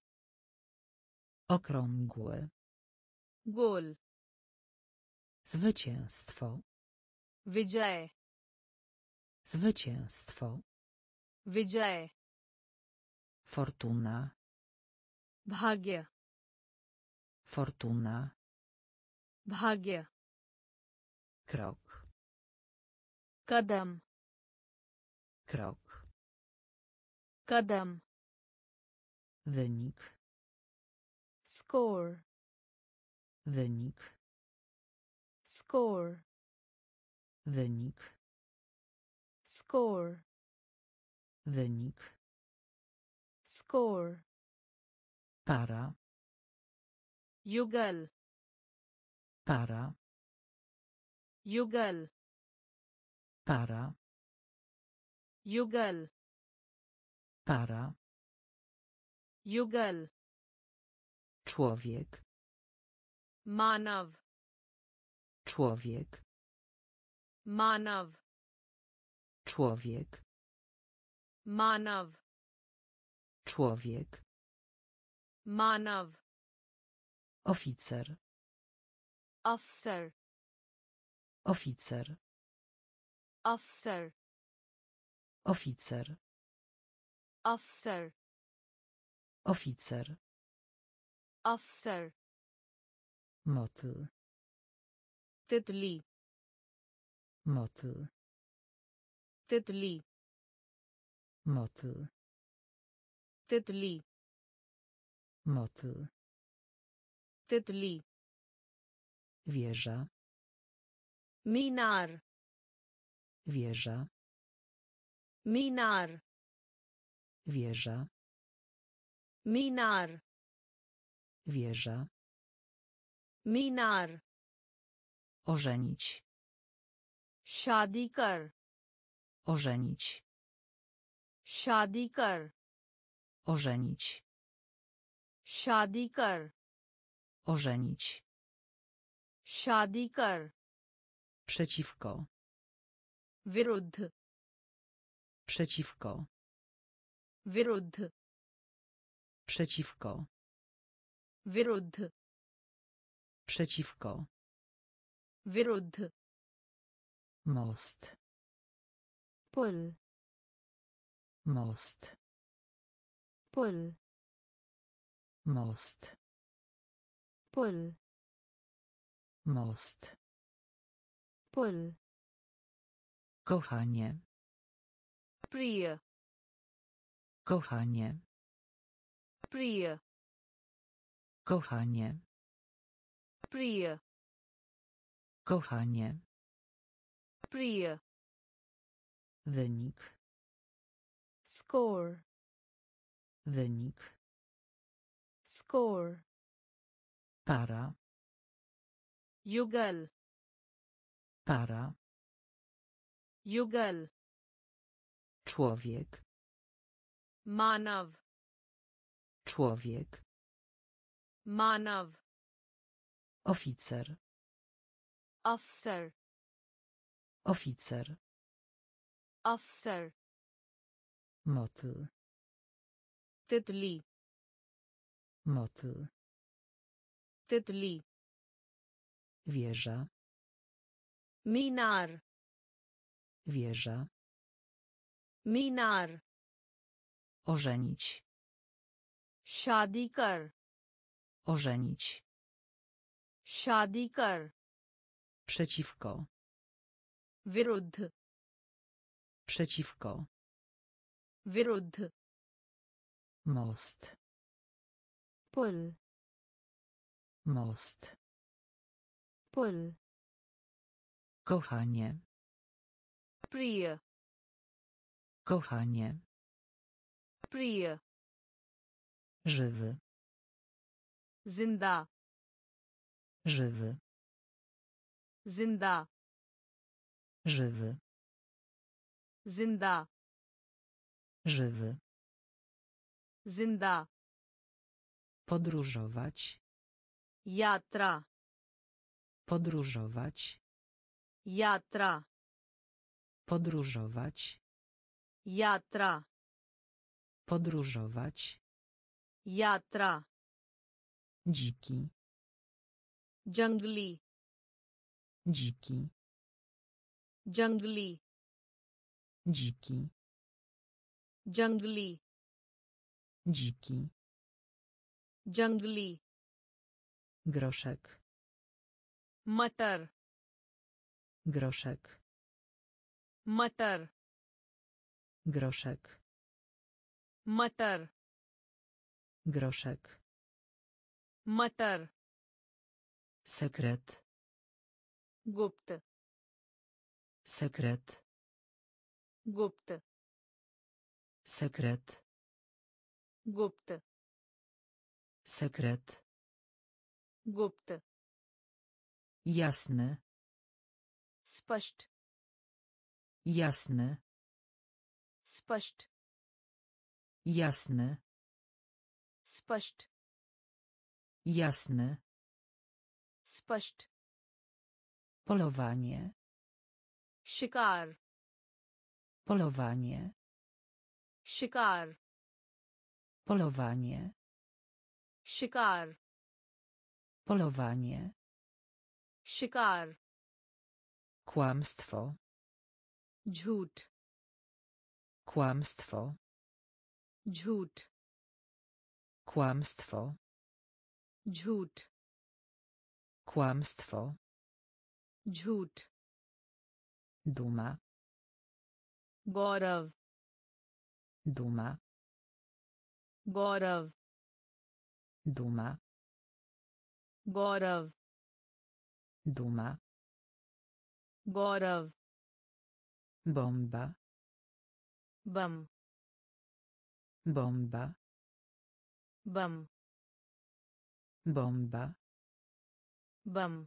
Okrągły. गोल Zwycięstwo. विजय Zwycięstwo. विजय Fortuna. भाग्य Fortuna. भाग्य Krok. कदम Krok. कदम Wynik. score Wynik. score Wynik. score Wynik. score Para. युगल Para. युगल Para. युगल Para. युगल Człowiek. मानव Człowiek. मानव Człowiek. मानव Człowiek. मानव Oficer. अफसर Oficer. अफसर Oficer. अफसर Oficer. Officer. Motyl. तितली. Motyl. तितली. Motyl. तितली. Motyl. तितली. Wieża. मीनार. Wieża. मीनार. Wieża. मीनार. Wieża. मीनार. Ożenić. शादी कर. Ożenić. शादी कर. Ożenić. शादी कर. Ożenić. शादी कर. Przeciwko. विरुद्ध. Przeciwko. विरुद्ध. Przeciwko. विरुद्ध. Przeciwko. विरुद्ध. Most. पुल. Most. पुल. Most. पुल. Most. पुल. Kochanie. प्रिय. Kochanie. प्रिय. Kochanie. प्रिय. Kochanie. प्रिय. Wynik. Score. Wynik. Score. Para. युगल. Para. युगल. Człowiek. मानव. Człowiek. मानव. Oficer. Officer. Oficer. Officer. Motyl. तितली. Motyl. तितली. Wieża. मीनार. Wieża. मीनार. Ożenić. शादी कर. Ożenić. शादी कर. Przeciwko. विरुद्ध. Przeciwko. विरुद्ध. Most. पुल. Most. पुल. Kochanie. प्रिय. Kochanie. प्रिय. Żywy. जिंदा. Żywy. जिंदा. Żywy. जिंदा. Żywy. जिंदा. Podróżować. यात्रा. Podróżować. यात्रा. Podróżować. यात्रा. Podróżować. यात्रा. Dziki. जंगली. Dziki. जंगली. Dziki. जंगली. Dziki. जंगली. Groszek. मटर. Groszek. मटर. Groszek. मटर. Groszek. मटर. Sekret. गुप्त. Sekret. गुप्त. Sekret. गुप्त. Sekret. गुप्त. Jasny. स्पष्ट. Jasny. स्पष्ट. Jasny. स्पष्ट. Jasny. स्पष्ट. Polowanie. शिकार. Polowanie. शिकार. Polowanie. शिकार. Polowanie. शिकार. Kłamstwo. झूठ. Kłamstwo. झूठ. Kłamstwo. झूठ Kłamstwo. झूठ Duma. गौरव Duma. गौरव Duma. गौरव Duma. गौरव Bomba. बम Bomba. बम Bomba. बम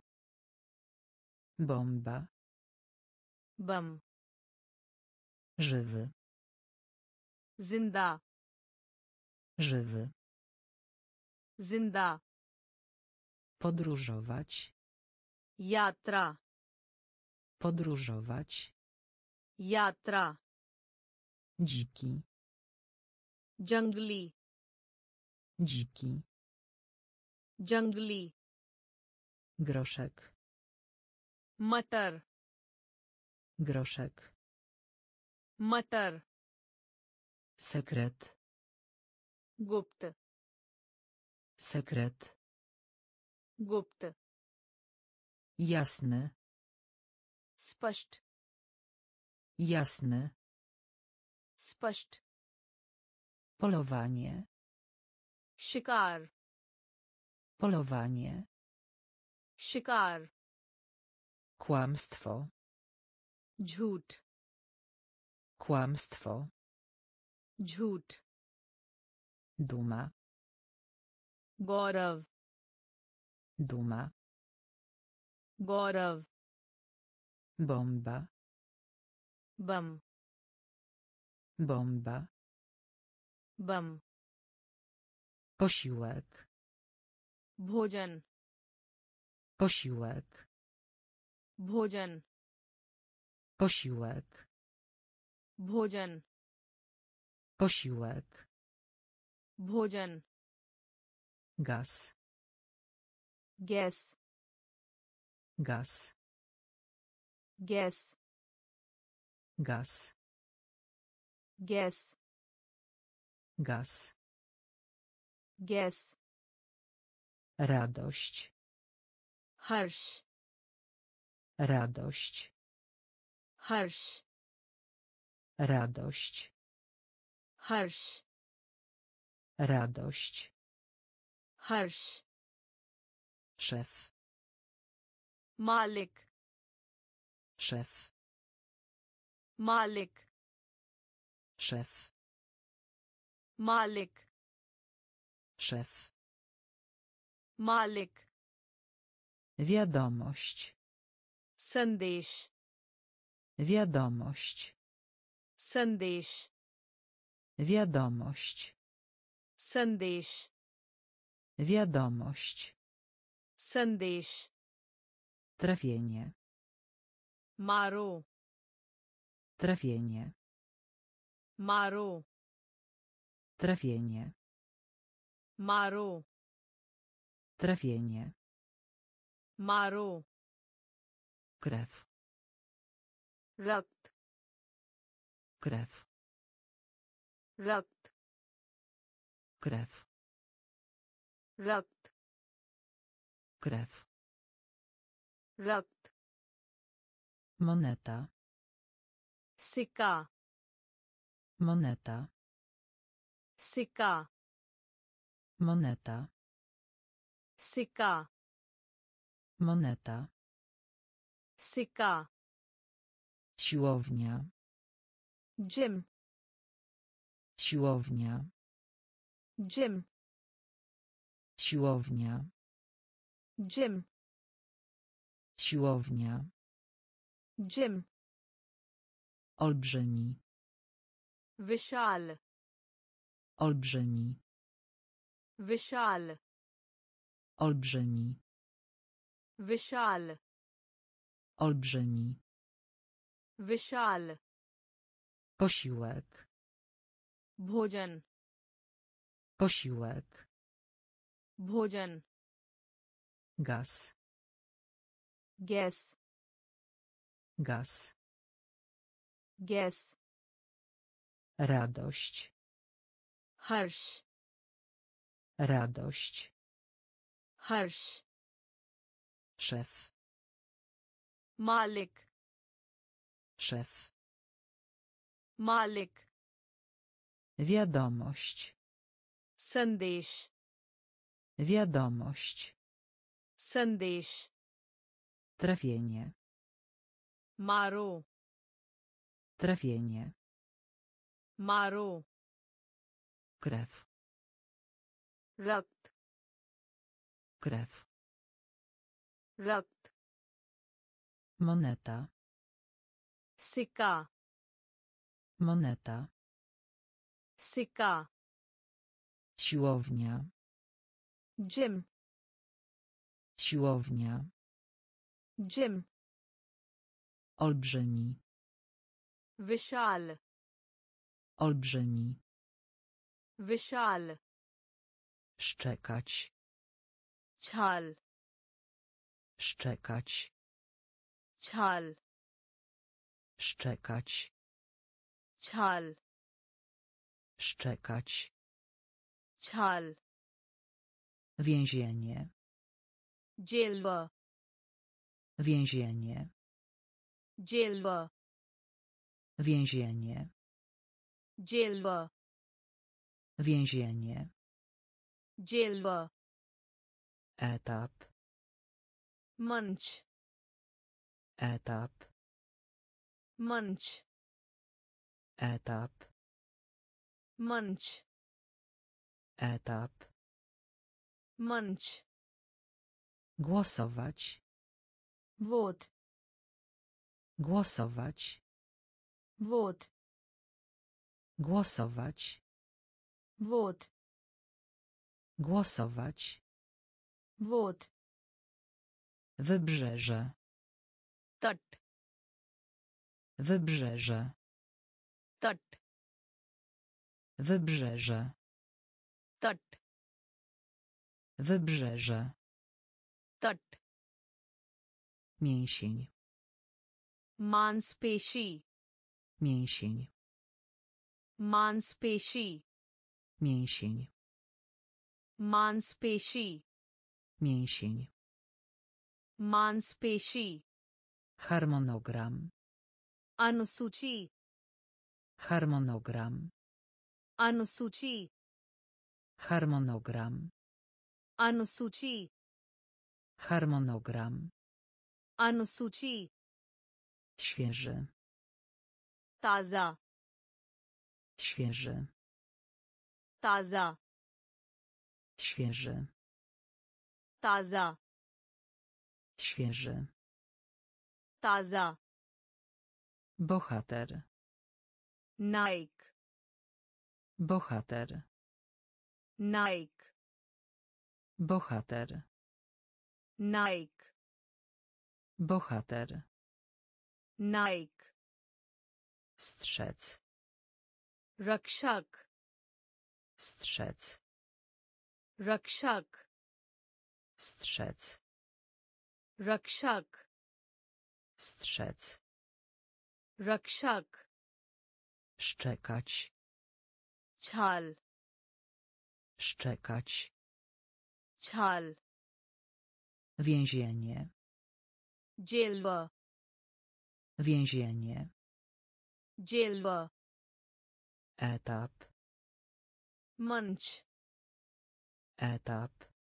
Bomba. बम Żywy. जिंदा Żywy. जिंदा Podróżować. यात्रा Podróżować. यात्रा Dziki. जंगली Dziki. जंगली Groszek. मटर Groszek. मटर Sekret. गुप्त Sekret. गुप्त Jasny. स्पष्ट Jasny. स्पष्ट Polowanie. शिकार Polowanie. शिकार Kłamstwo. झूठ Kłamstwo. झूठ Duma. गौरव Duma. गौरव Bomba. बम Bomba. बम Posiłek. भोजन Posiłek. भोजन Posiłek. भोजन Posiłek. भोजन Gaz. Gas Gaz. Gas Gaz. Gas Gaz. Gas Radość. हर्ष Radość. हर्ष Radość. हर्ष Radość. हर्ष Szef. मालिक Szef. मालिक Szef. मालिक Szef. मालिक Wiadomość. संदेश Wiadomość. संदेश Wiadomość. संदेश Wiadomość. संदेश Trafienie. मारो Trafienie. मारो Trafienie. मारो Trafienie. मारो Krew. रक्त Krew. रक्त Krew. रक्त Krew. रक्त Moneta. सिक्का Moneta. सिक्का Moneta. सिक्का Moneta. सिक्का Siłownia. Gym Siłownia. Gym Siłownia. Gym Siłownia. Gym Olbrzymi. विशाल Olbrzymi. विशाल Olbrzymi. विशाल Olbrzymi. विशाल Posiłek. भोजन Posiłek. भोजन Gaz. Gas Gaz. Gas Radość. हर्ष Radość. हर्ष Szef. मालिक Szef. मालिक Wiadomość. संदेश Wiadomość. संदेश Trafienie. मारो Trafienie. मारो Krew. रक्त Krew. रक्त Moneta. सिक्का Moneta. सिक्का Siłownia. Gym Siłownia. Gym Olbrzymi. विशाल Olbrzymi. विशाल Szczekać. छाल Szczekać. छाल Szczekać. छाल Szczekać. छाल Więzienie. Jail Więzienie. Jail Więzienie. Jail Więzienie. Jail Etap. मंच Etap. मंच Etap. मंच Etap. मंच Głosować. Vote Głosować. Vote Głosować. Vote Głosować. Vote Wybrzeże. तट Wybrzeże. तट Wybrzeże. तट Wybrzeże. तट Mięsień. मांसपेशी Mięsień. मांसपेशी Mięsień. मांसपेशी Mięsień. मांसपेशी Harmonogram. अनुसूची Harmonogram. अनुसूची Harmonogram. अनुसूची Harmonogram. अनुसूची Świeży. ताज़ा Świeży. ताज़ा Świeży. ताज़ा Świeży. ताज़ा Bohater. नायक Bohater. नायक Bohater. नायक Bohater. नायक Strzec. रक्षक Strzec. रक्षक Strzec. रक्षक Strzec. रक्षक Szczekać. छाल Szczekać. छाल Więzienie. Jail Więzienie. Jail Etap. मंच Etap.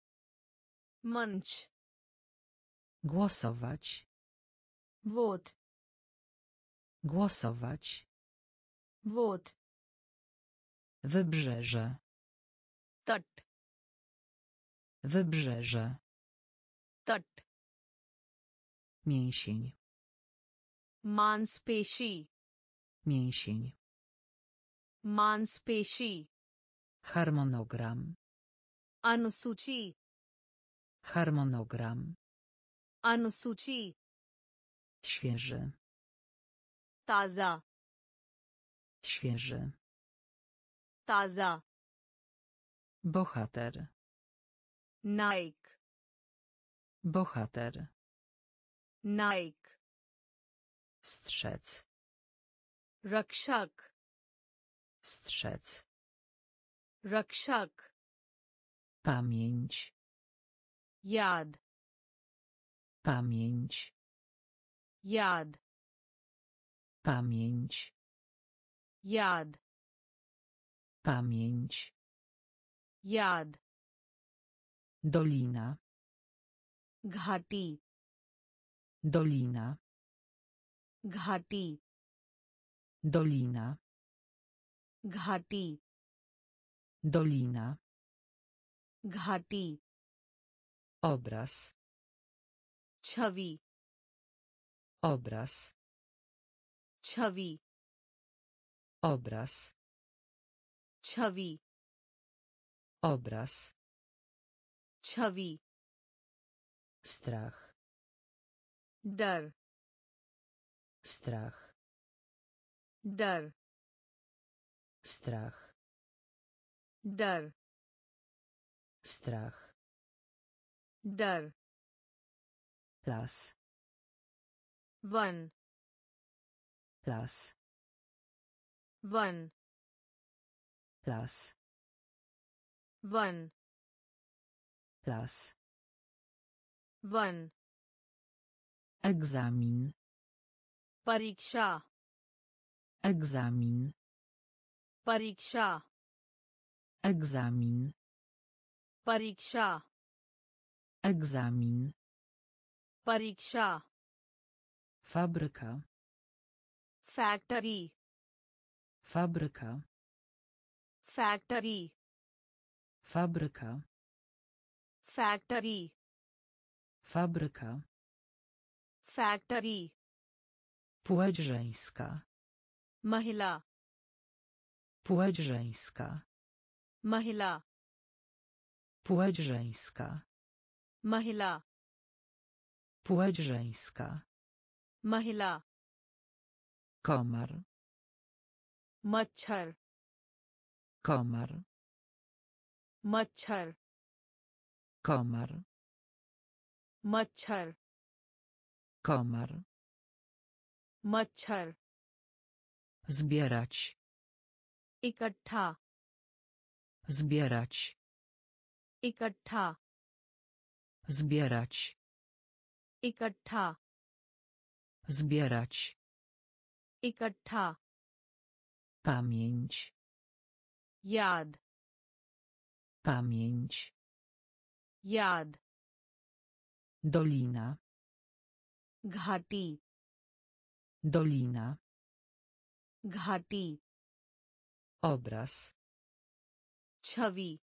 मंच Głosować. Vote Głosować. Vote Wybrzeże. तट Wybrzeże. तट Mięsień. मांसपेशी Mięsień. मांसपेशी Harmonogram. अनुसूची Harmonogram. अनुसूची Świeży. ताज़ा Świeży. ताज़ा Bohater. नायक Bohater. नायक Strzec. रक्षक Strzec. रक्षक Pamięć. Yad. Pamięć. Yad. Pamięć. Yad. Pamięć. Yad. Dolina. Ghati. Dolina. Ghati. Dolina. Ghati. Dolina. Ghati. Obraz. Chhavi. Obraz. Chhavi. Obraz. Chhavi. Obraz. Chhavi. Strach. Dar. Strach. Dar. Strach. Dar. Strach. Dar. Las. One. Las. One. Las. One. Las. One. Egzamin. Pariksha. Egzamin. Pariksha. Egzamin. Pariksha. Egzamin. Pariksha. Fabryka. Factory. Fabryka. Factory. Fabryka. Factory. Fabryka. Factory. Płeć żeńska. Mahila. Płeć żeńska. Mahila. Płeć żeńska. Mahila. Płeć żeńska. Mahila. Komar. Machhar. Komar. Machhar. Komar. Machhar. Komar. Machhar. Zbierać. Ikattha. Zbierać. Ikattha. Zbierać. Ikattha. Zbierać. Ikattha. Pamięć. Yad. Pamięć. Yad. Dolina. Ghati. Dolina. Ghati. Obraz. Chhavi.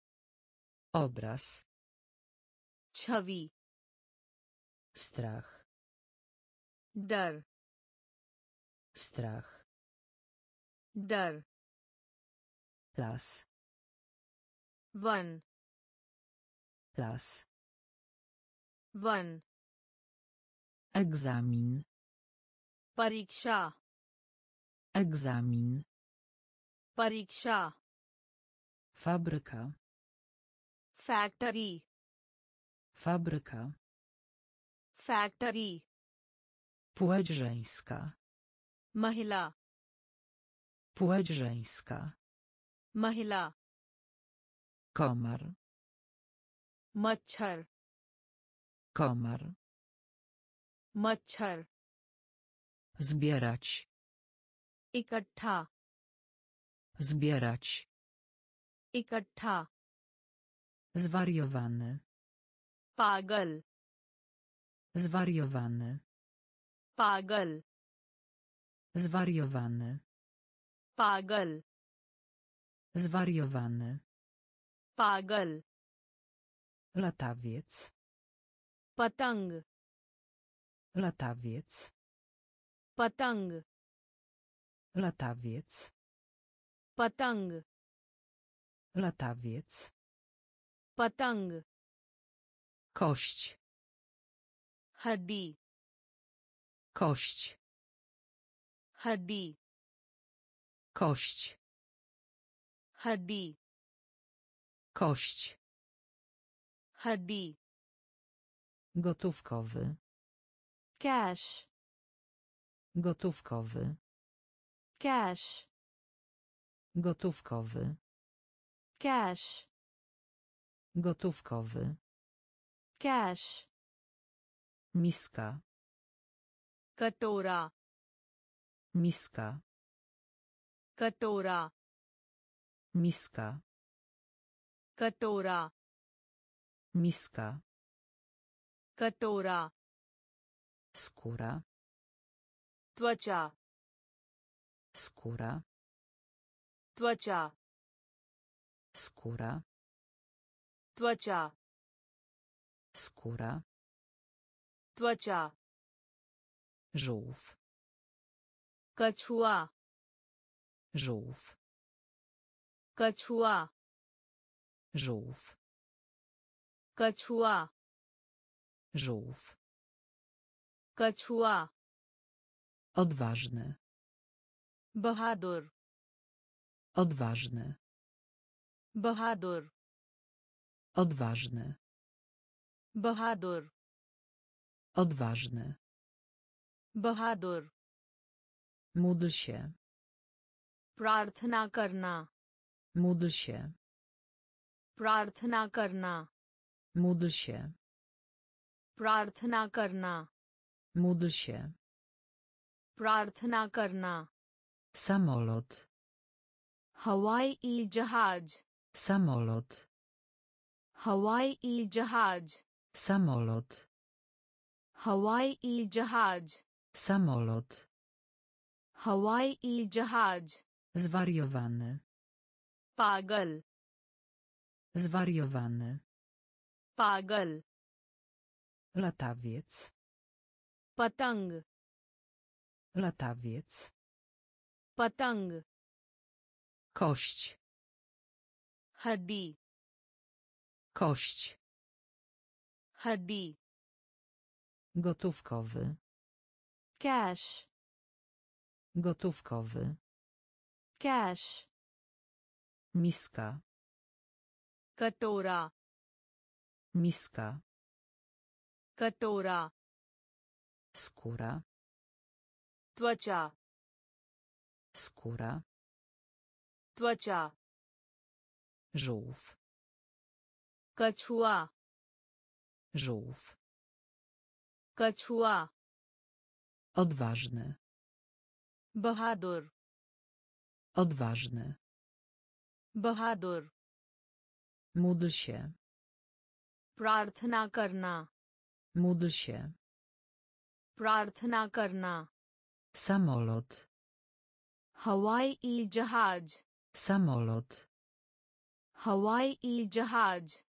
Obraz. Chhavi. Strach. Dar. Strach. Dar. Las. One. Las. One. Egzamin. Pariksha. Egzamin. Pariksha. Fabryka. Factory. Fabryka. Factory. Płeć żeńska. Mahila. Płeć żeńska. Mahila. Komar. Machhar. Komar. Machhar. Zbierać. Ikattha. Zbierać. Ikattha. Zwariowany. Pagal. Zwariowany. Pagal. Zwariowany. Pagal. Zwariowany. Pagal. Latawiec. Patang. Latawiec. Patang. Latawiec. Patang. Latawiec. Patang. Kość. Haddi. Kość. Haddi. Kość. Haddi. Kość. Haddi. Gotówkowy. Cash. Gotówkowy. Cash. Gotówkowy. Cash. Gotówkowy. cash, Miska. कटोरा, Miska. कटोरा, Miska. कटोरा, Miska. कटोरा, Skóra. त्वचा, Skóra. त्वचा, Skóra. त्वचा, Skóra. त्वचा, Żółw. कछुआ, Żółw. कछुआ, Żółw. कछुआ, Żółw. कछुआ, Odważny. बहादुर, Odważny. बहादुर, Odważny. बहादुर, Odważny. बहादुर, Módl się. प्रार्थना करना, Módl się. प्रार्थना करना, Módl się. प्रार्थना करना, Módl się. प्रार्थना करना, Samolot. हवाई जहाज, Samolot. हवाई जहाज, Samolot. हवाई जहाज, Samolot. हवाई जहाज, Zwariowany. पागल, Zwariowany. पागल, Latawiec. पतंग, Latawiec. पतंग, Kość. हड्डी, Kość. हड्डी, Gotówkowy. cash, Gotówkowy. cash, Miska. कटोरा, Miska. कटोरा, Skóra. त्वचा, Skóra. त्वचा, Żółw. कछुआ, Żółw. कछुआ, Odważny. बहादुर, Odważny. बहादुर, Módl się. प्रार्थना करना, Módl się. प्रार्थना करना, Samolot. हवाई जहाज, Samolot. हवाई जहाज,